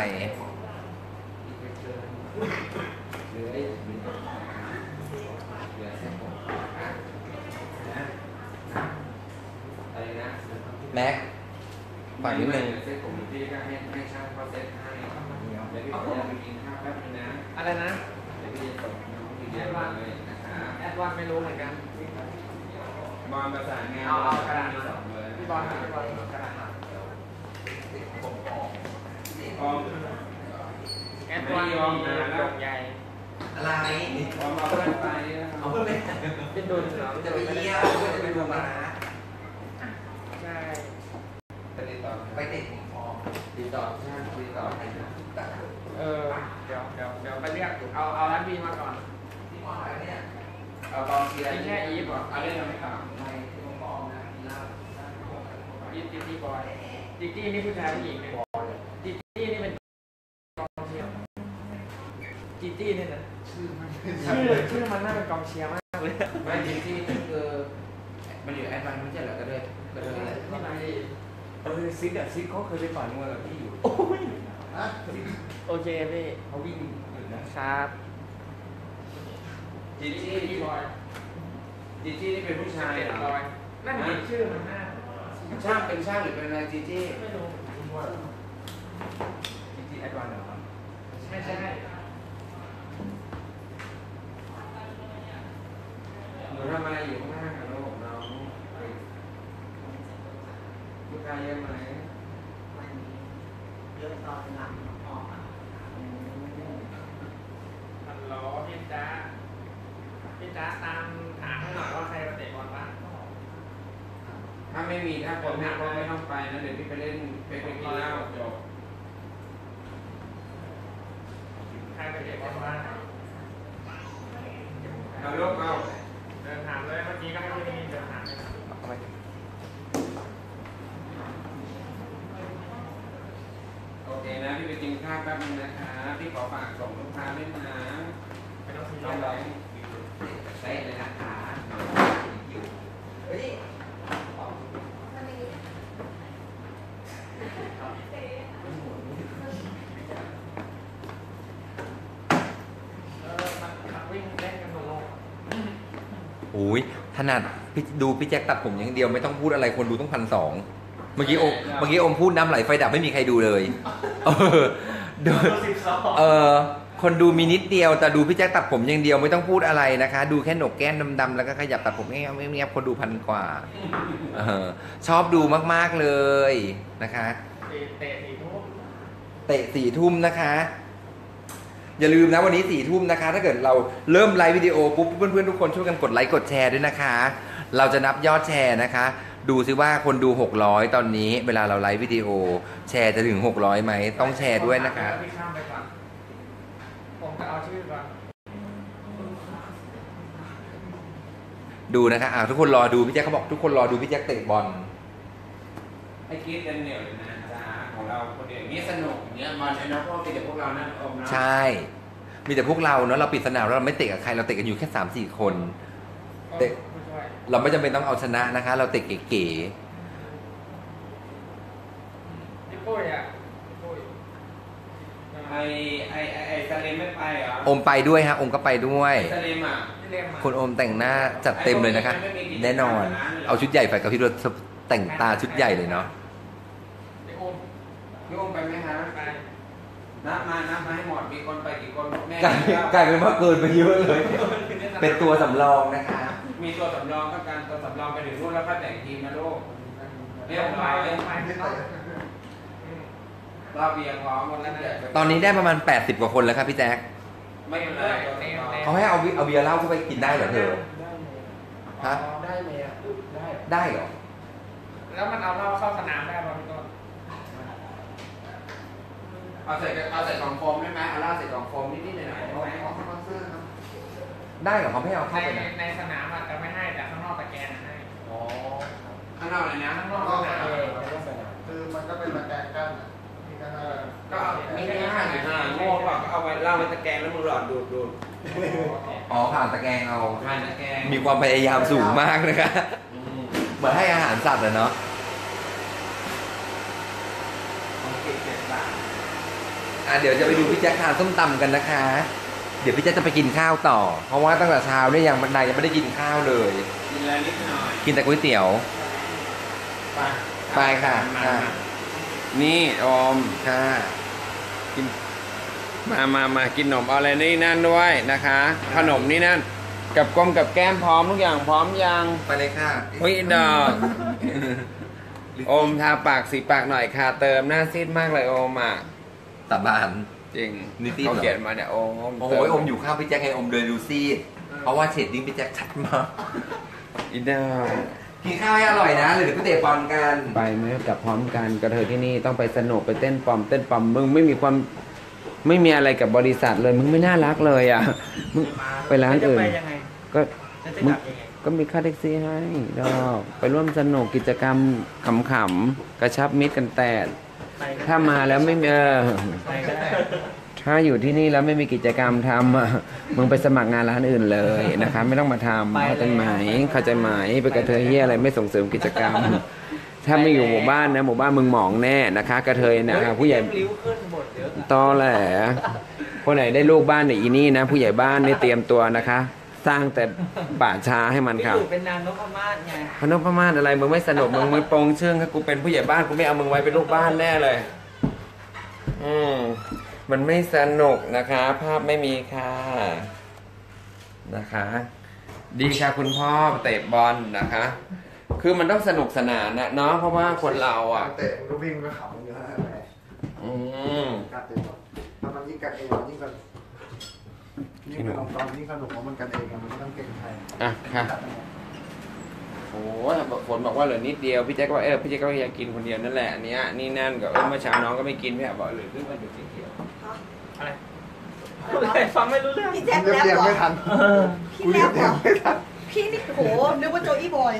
เหลือไอ้เหลือแค่ผมนะอะไรนะแม็กฝากนิดนึงเซ็ตผมพี่ก็ให้ให้ช่างเขาเซ็ตให้เดี๋ยวพี่ขอไปกินข้าวแป๊บนึงนะอะไรนะเดี๋ยวพี่จะส่งน้องทีเดียวเลยนะครับแอดวานไม่รู้เหมือนกันบอลประสานงานเอาเอากระดาษสองเลยพี่บอลพี่บอลกระดาษออมแอดวานมีกล่องใหญ่อะไรออมเอาเพื่อนไปนะเอาเพื่อนไปเป็นดุลเหรอจะไปเยี่ยมเพื่อนจะไปดูมาใช่จะติดต่อไปเด็กผมพอติดต่อช่างติดต่อให้นะเออเดี๋ยวเดี๋ยวเดี๋ยวไปเรียกเอาเอาร้านบีมาก่อนที่มออะไรเนี่ยเอากองเชียร์มีแค่อีฟเหรอเอาเล่นยังไม่ข่าวไม่ที่ผมบอกนะมีเหล้าอีฟจีจี้บอยจีจี้นี่ผู้ชายผู้หญิงเนี่ยจีจี้นี่เป็นกองเชียร์จีจี้นี่นะชื่อชื่อชื่อมันน่าเป็นกองเชียร์มากเลยไม่จริงที่คือมันอยู่แอดวานซ์ไม่ใช่เหรอก็เลยก็เลยนี่ไหนเออซิดอะซิดเขาเคยไปต่อยมวยกับพี่อยู่โอ้ยโอเคพี่เขาวิ่งหยุดนะครับ จีจี้จีจี้บอยจีจี้นี่เป็นผู้ชายเจ็ดเหรร้ออยนั่นเห็นชื่อมันหน้าช่างเป็นช่างหรือเป็นอะไรจีจี้ไม่รู้จีจี้แอดวานซ์เหรอไม่ใช่หนูทำอะไรอยู่ข้างหน้ากับลูกน้องลูกค้าเยอะไหมเยอะตอนหลังออกอ่ะฮัลโหลพี่จ๊ะพี่จ๊ะตามถามให้หน่อยว่าใครมาเตะบอลบ้างถ้าไม่มีถ้าคนไม่ครบไม่ต้องไปนะเดี๋ยวพี่ไปเล่นไปไปกินเหล้าจบใครไปเตะบอลบ้างเอาลูกเอาเดินถามเลยเมื่อกี้ก็ให้พี่เดินถามเลยนะโอเคนะพี่ไปกินข้าวแป๊บนึงนะคะพี่ขอฝากส่งลูกค้าด้วยนะไม่ต้องซีต้เรีองยสไว้ได้เลยนะคะอันนี้โอ้ยถนัดพี่ดูพี่แจ็คตัดผมอย่างเดียวไม่ต้องพูดอะไรคนดูต้องพันสองเมื่อกี้โอมเมื่อกี้โอมพูดน้ำไหลไฟดับไม่มีใครดูเลยเออดูเออคนดูมีนิดเดียวแต่ดูพี่แจ็คตัดผมอย่างเดียวไม่ต้องพูดอะไรนะคะ ดูแค่หนกแก้มดำๆแล้วก็ขยับตัดผมเงี้ยเงี้ยคนดูพันกว่าเออชอบดูมากๆเลยนะคะเตะสี่ทุ่มเตะสี่ทุ่มนะคะอย่าลืมนะวันนี้สี่ทุ่มนะคะถ้าเกิดเราเริ่มไลฟ์วิดีโอปุ๊บเพื่อนๆทุกคนช่วยกันกดไลค์กดแชร์ด้วยนะคะเราจะนับยอดแชร์นะคะดูซิว่าคนดูหกร้อยตอนนี้เวลาเราไลฟ์วิดีโอแชร์จะถึงหกร้อยไหมต้องแชร์ด้วยนะคะผมจะเอาชื่อก่อนดูนะคะอ่าทุกคนรอดูพี่แจ๊คเขาบอกทุกคนรอดูพี่แจ๊คเตะบอลให้คิดกันเหนียวเลยนะจ๊ะของเราคนเดียวอย่างนี้สนุกอย่างเงี้ยมันนะเพราะเป็นแต่พวกเรานะอมนะใช่มีแต่พวกเราเนาะเราปิดสนามแล้วเราไม่เตะกับใครเราเตะกันอยู่แค่สามสี่คนเตะเราไม่จำเป็นต้องเอาชนะนะคะ เราเตะเก๋ๆปุ้ยอ่ะไอไอไอไอซาเลมไม่ไปเหรออมไปด้วยฮะอมก็ไปด้วยซาเลมอ่ะคุณอมแต่งหน้าจัดเต็มเลยนะคะแน่นอนเอาชุดใหญ่ไปกับพี่รถแต่งตาชุดใหญ่เลยเนาะพี่อมพี่อมไปไหมฮะไปนับมานับมาให้หมดมีคนไปกี่คนแม่กลายเป็นว่าเกินไปเยอะเลย เป็นตัวสำรองนะคะมีตัวสำรองก็การตัวสำรองไปถึงรุ่นแล้วก็แต่งทีมนะลูกเรียบร้อยรอบเบียร์พร้อมหมดแล้วเนี่ยตอนนี้ได้ประมาณแปดสิบกว่าคนแล้วครับพี่แจ๊คไม่เป็นไรตัวสำรองเขาให้เอาวิเอาเบียร์เหล้าเข้าไปกินได้เหรอเธอฮะได้ไหมอ่ะได้ได้เหรอแล้วมันเอาเหล้าเข้าสนามได้ป่ะพี่ต้นเอาใส่เอาใส่กล่องโฟมได้ไหมเอาเหล้าใส่กล่องโฟมนิดๆหน่อยๆได้ไหมได้เหรอเขาไม่เอาในเข้าไปนะในสนามอาจจะไม่ให้แต่ข้างนอกตะแกรงให้อ๋อข้างนอกเลยนะข้างนอกสนามคือมันก็เป็นตะแกรงกั้นอ่ะที่ก็น่าก็เอาไม่ได้ห้าหรือห้าโง่เปล่าก็เอาไว้เหล้าไว้ตะแกรงแล้วมึงหลอดดูดดูดอ๋อผ่านตะแกรงเอาผ่านตะแกรงมีความพยายามสูงมากนะคะ เหมือนให้อาหารสัตว์อะเนาะของเก็บเก็บบ้างอ่ะเดี๋ยวจะไปดูพี่แจ๊คทานส้มตำกันนะคะ เดี๋ยวพี่แจ๊คจะไปกินข้าวต่อ เพราะว่าตั้งแต่เช้าเนี่ยยังบันไดยังไม่ได้กินข้าวเลยกินอะไรนิดหน่อยกินแต่ก๋วยเตี๋ยวไปไปค่ะมาอ่ะมานี่อมค่ะกินมามามากินขนมเอาอะไรนี่นั่นด้วยนะคะ ขนมนี่นั่น กับกลมกับแก้มพร้อมทุกอย่างพร้อมยังไปเลยค่ะเฮ้ยดอก โอมทาปากสีปากหน่อยค่ะ เติมหน้าซีดมากเลยโอมอ่ะตาบานจริงนี่ซีดเหรอเขาเขียนมาเนี่ยโอมโอ้โหอมอยู่ข้าวพี่แจ๊คไงอมเดินดูซีดเพราะว่าเฉดดิ้งพี่แจ๊คชัดมากอีดอกกินข้าวให้อร่อยนะหรือเดี๋ยวไปเตะบอลกันไปไหมกับพร้อมกันกระเทยที่นี่ต้องไปสนุกไปเต้นปอมเต้นปอมมึงไม่มีความไม่มีอะไรกับบริษัทเลยมึงไม่น่ารักเลยอ่ะมึงไปร้านอื่นไปยังไงก็จะมึงกลับยังไงก็มีค่าแท็กซี่ให้ดอกไปร่วมสนุกกิจกรรมขำๆกระชับมิตรกันแต่ไปก็ถ้ามาแล้วไม่มีเออไปก็ได้ถ้าอยู่ที่นี่แล้วไม่มีกิจกรรมทำอ่ะมึงไปสมัครงานร้านอื่นเลยนะคะไม่ต้องมาทำเข้าใจไหมเข้าใจไหมไปกระเทยเฮียอะไรไม่ส่งเสริมกิจกรรม ถ้าไม่อยู่หมู่บ้านนะหมู่บ้านมึงหมองแน่นะคะ กระเทยเนะคะผู้ใหญ่ริ้วขึ้นหมดเยอะตอแหลคนไหนได้ลูกบ้านเนี่ยอีนี่นะผู้ใหญ่บ้านนี่เตรียมตัวนะคะ สร้างแต่ป่าช้าให้มันพี่ครับอยู่เป็นนางนพมาศไงพนพมาศอะไรมึงไม่สนุกมึงไม่โปรงเชื่องถ้ากูเป็นผู้ใหญ่บ้านกูไม่เอามึงไว้เป็นลูกบ้านแน่เลย อืมมันไม่สนุกนะคะ ภาพไม่มีค่ะนะคะ ดีค่ะคุณพ่อเตะบอลนะคะ คือมันต้องสนุกสนานนะเนาะเพราะว่าคนเราอ่ะเตะมันก็วิ่งก็ขำอยู่นะอืมกัดเองถ้ามันยิ่งกัดเองเรายิ่งกันยิ่งเป็นองค์กรยิ่งสนุกเพราะมันกันเองมันไม่ต้องเก่งใครอ่ะค่ะโอ้ยฝนบอกว่าเหลือนิดเดียวพี่แจ๊คก็ว่าเออพี่แจ๊คก็อยากกินคนเดียวนั่นแหละอันเนี้ยนี่นั่นก็เออเมื่อเช้าน้องก็ไม่กินพี่บอกเหลือครึ่งมันอยู่สีเขียวอะไรฟังไม่รู้เรื่องพี่แจ๊คเรียบแล้เรียงวเหรไม่อทันพี่แจ๊คเหรอไม่ทันพี่นี่โหนึกว่าโจอี้บอย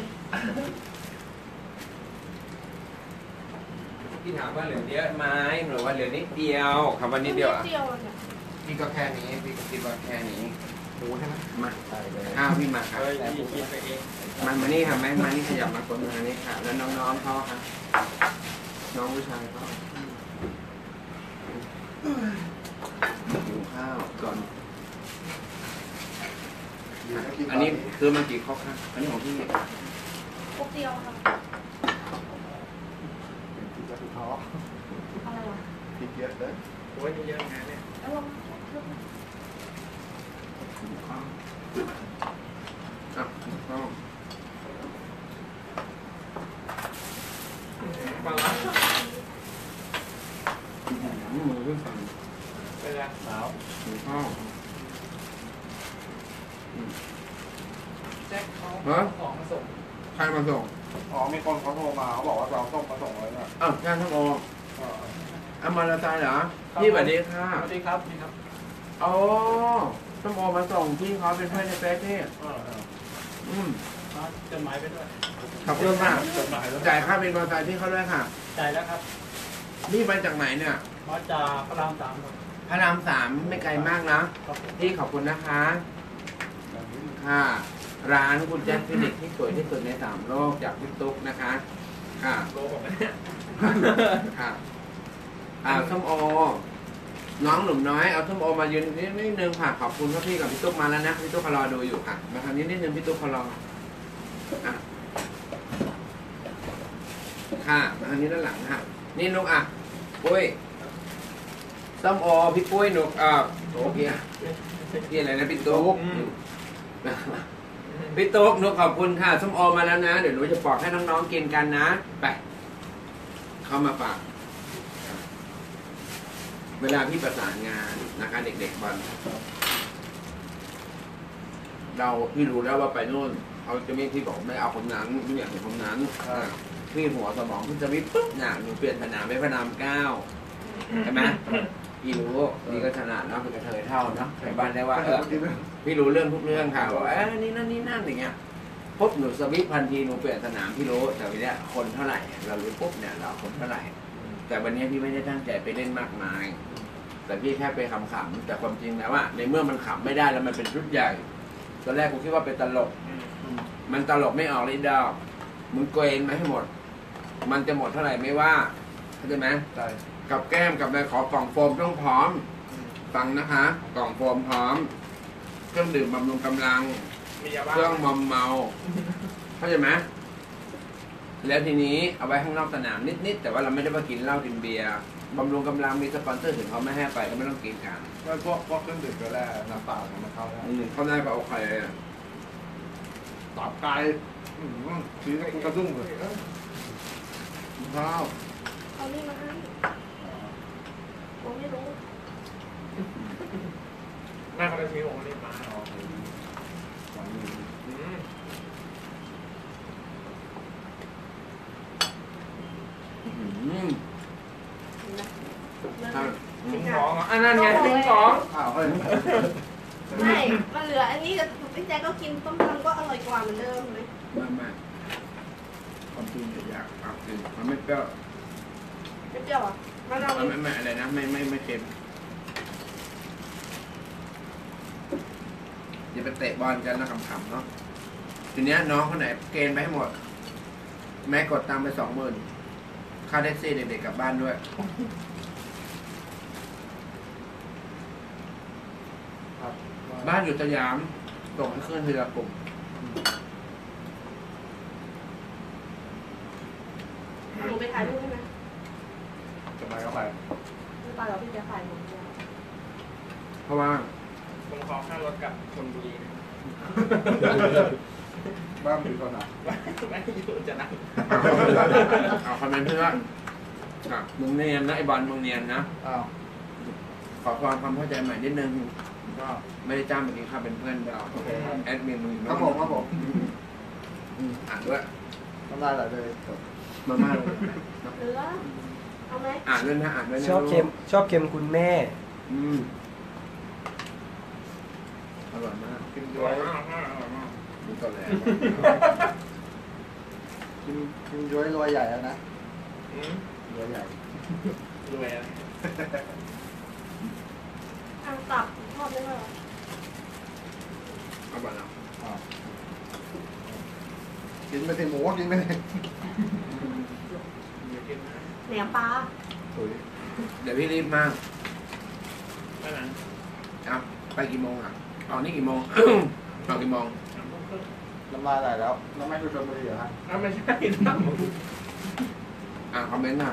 พี่ถามว่าเหลือเยอะไหมหรือว่าเหลือนิดเดียวคำว่านิดเดียวอ่ะเดียวเนี่ยพี่ก็แค่นี้พี่ก็คิดว่าแค่นี้หมูใช่ไหมมาข้าวพี่มาค่ะเฮ้ยพี่กินไปเองมามานี่ค่ะแม่มานี่ขยับมาคนมานี่ค่ะ แล้วน้องๆเขาค่ะน้องผู้ชายเขาหิวข้าวก่อน อันนี้คือมันกี่ครกครับอันนี้ของพี่พวกเดียวค่ะกินจะท้ออะไรวะกินเยอะเลยโอ้ยเยอะงานเนี่ยแล้วลองเลือกข้าวอ่ะข้าวปลาร้าอืมมือขึ้นสั่นเวลาสาวหิวข้าวแจ็คเขาฮะของมาส่งใครมาส่งอ๋อมีคนเขาโทรมาเขาบอกว่าเราต้องมาส่งเลยนะอ้าวงานทั้งโอเอออามาลาตายเหรอพี่สวัสดีค่ะสวัสดีครับสวัสดีครับโอ้ต้องโอมาส่งพี่เขาเป็นเพื่อนในเฟซพี่เออเอออืมเอาจดหมายไปด้วยขอบคุณมากจดหมายแล้วจ่ายค่าเป็นมอเตอร์ไซค์พี่เขาด้วยค่ะจ่ายแล้วครับนี่มาจากไหนเนี่ยมาจากพระรามสามครับพระรามสามไม่ไกลมากนะครับผมพี่ขอบคุณนะคะ ค่ะ ร้านคุณแจ็คฟินิกที่สวยที่สุดในสามโลกจากพี่ตุ๊กนะคะ ค่ะโลผมเนี่ยค่ะอ่าส้มโอ น้องหนุ่มน้อยเอาส้มโอมายืนนิดนิดนึงค่ะขอบคุณครับพี่กับพี่ตุ๊กมาแล้วนะพี่ตุ๊กเขารอดูอยู่ค่ะมาทางนี้นิดนึงพี่ตุ๊กเขารออ่ะค่ะมาทางนี้ด้านหลังค่ะนี่นุกอ่ะปุ้ยส้มโอพี่ปุ้ยนุกอ่าโอเคพี่อะไรนะพี่ตุ๊กพี่ตุ๊กนุกขอบคุณค่ะส้มโอมาแล้วนะเดี๋ยวหนูจะปอกให้น้องๆกินกันนะไปเข้ามาฝากเวลาพี่ประสานงานนะคะเด็กๆบอลเราพี่รู้แล้วว่าไปนู่นเขาจะไม่พี่บอกไม่เอาคนนั้นไม่อยากเห็นคนนั้นอ่ะพี่หัวสมองพี่จะวิปุ๊บเนี่ยหนูเปลี่ยนสนามไปพระรามเก้าใช่ไหมพี่รู้นี่ก็ขนาดเนาะเป็นกระเทยเท่าเนาะไปบ้านได้ว่าเออพี่รู้เรื่องทุกเรื่องค่ะว่าเอ้ยนี่นั่นนี่นั่นอย่างเงี้ยปุ๊บหนูสวิตช์พันทีหนูเปลี่ยนสนามพี่รู้แต่วันนี้คนเท่าไหร่เรารู้ปุ๊บเนี่ยเราคนเท่าไหร่แต่วันนี้พี่ไม่ได้ตั้งใจไปเล่นมากมายแต่พี่แค่ไปขำๆแต่ความจริงแล้วว่าในเมื่อมันขำไม่ได้แล้วมันเป็นชุดใหญ่ตอนแรกกูคิดว่าเป็นตลกมันตลกไม่ออกเลยดอกมึงเกรงมาให้หมดมันจะหมดเท่าไหร่ไม่ว่าเข้าใจไหมใช่กับแก้มกับอะไรขอกล่องโฟมต้องพร้อมฟังนะคะ กล่องโฟมพร้อม เครื่องดื่มบำรุงกำลังมียาเคบ้ารื่องมอมเมาเข้าใจไหมแล้วทีนี้เอาไว้ข้างนอกสนามนิดๆแต่ว่าเราไม่ได้มากินเหล้ากินเบียร์บำรุงกำลังมีสปอนเซอร์ถึงเขาไม่ให้ไปก็ไม่ต้องกินกันก็พวกพวกเครื่องดื่มก็แล้วน้ำเปล่าเนี่ยมันเข้าแล้วอืมเขาได้ก็โอเคตับไก่อืมชี้กระดุ้งเลยข้าวเอานี่มาให้ผมไม่รู้หน้าเขาจะชี้ผมนี่มาอืมอืมนะอ่ะหนึ่งสองอ่ะนั่นไงหนึ่งสองข้าวเฮ้ยไม่ มันเหลืออันนี้กับพี่แจ๊คก็กินต้มยำก็อร่อยกว่าเหมือนเดิมเลยไม่ไม่ความจริงอยากเอาจริงมันไม่เปรี้ยวไม่เปรี้ยวอ่ะมะนาวไม่ไม่อะไรนะไม่ไม่ไม่เค็มอย่าไปเตะบอลกันนะขำๆเนาะทีเนี้ยน้องคนไหนเกณฑ์ไปให้หมด แม่กดตังค์ไปสองหมื่นค่าแท็กซี่เด็กๆกลับบ้านด้วยครับบ้านอยู่สยามส่งให้ขึ้นทีละกลุ่มหนูไปถ่ายรูปใช่ไหมจะไปก็ไปไม่ไปหรอกพี่แจ๊คถ่ายหนูเดียวเพราะว่าผมขอค่ารถกับชลบุรีบ้านอยู่ตอนไหนไม่อยู่จะนั่งเอาคอมเมนต์เพื่อนอ่ะมึงเนียนนะไอ้บอลมึงเนียนนะอ้าวขอความความเข้าใจใหม่นิดนึงก็ไม่ได้จ้างไปกินข้าวเป็นเพื่อนเราโอเคแอดมินมึงครับผมครับผมอืมอ่านด้วยน้ำลายไหลเลยมาม่าเลยเหลือเอาไหมอ่านด้วยนะอ่านด้วยนะชอบเค็มชอบเค็มคุณแม่อืมอร่อยมากกินอย้ร่ออยยมากอร่อยมากมีตัวแหลมกินกินย้อยรวยใหญ่แล้วนะอืมรวยใหญ่รวยอะไรทางตับชอบไหมเหรอไปสิหมูก็กินไปสิเหนียวปลาถุยเดี๋ยวพี่รีบมากเอาไปกี่โมงอ่ะออกนี่กี่โมง ออกกี่โมงน้ำลายไหลแล้วน้ำไม่คือชนบุรีเหรอฮะไม่ใช่ครับอ่าคอมเมนต์นะ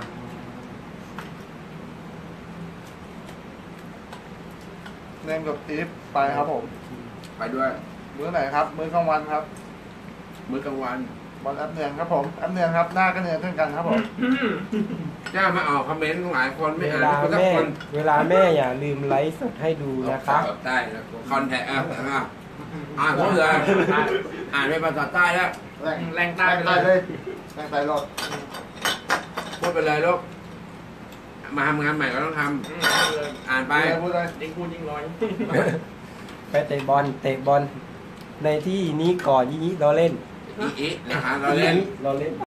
เนมกับอีฟไปครับผมไปด้วยมื้อไหนครับ มื้อกลางวันครับมื้อกลางวันบอลแอปเนืองครับผมแอปเนืองครับหน้าก็เนืองเช่นกันครับผมจ้ามาออกคอมเมนต์หลายคนไม่เวอ่านลาสักแม่คนเวลาแม่อย่าลืมไลฟ์สดให้ดูนะครับภาษาใต้แล้วคอนแทคอ่ะอ่ะอ่านพูดเลยอ่านเป็นภาษาใต้แล้วแรงแรงใต้ไปแรงเลเลย ยแรงใต้รถพูดไปเลยลูกมาทำงานใหม่ก็ต้องทำอ่านไปไปพูดเลยยิ่งพูดยิ่งร้อยไปเตะบอลเตะบอลในที่นี้ก่อนยี่เราเล่นอีอีนะคะเราเล่นเราเล่น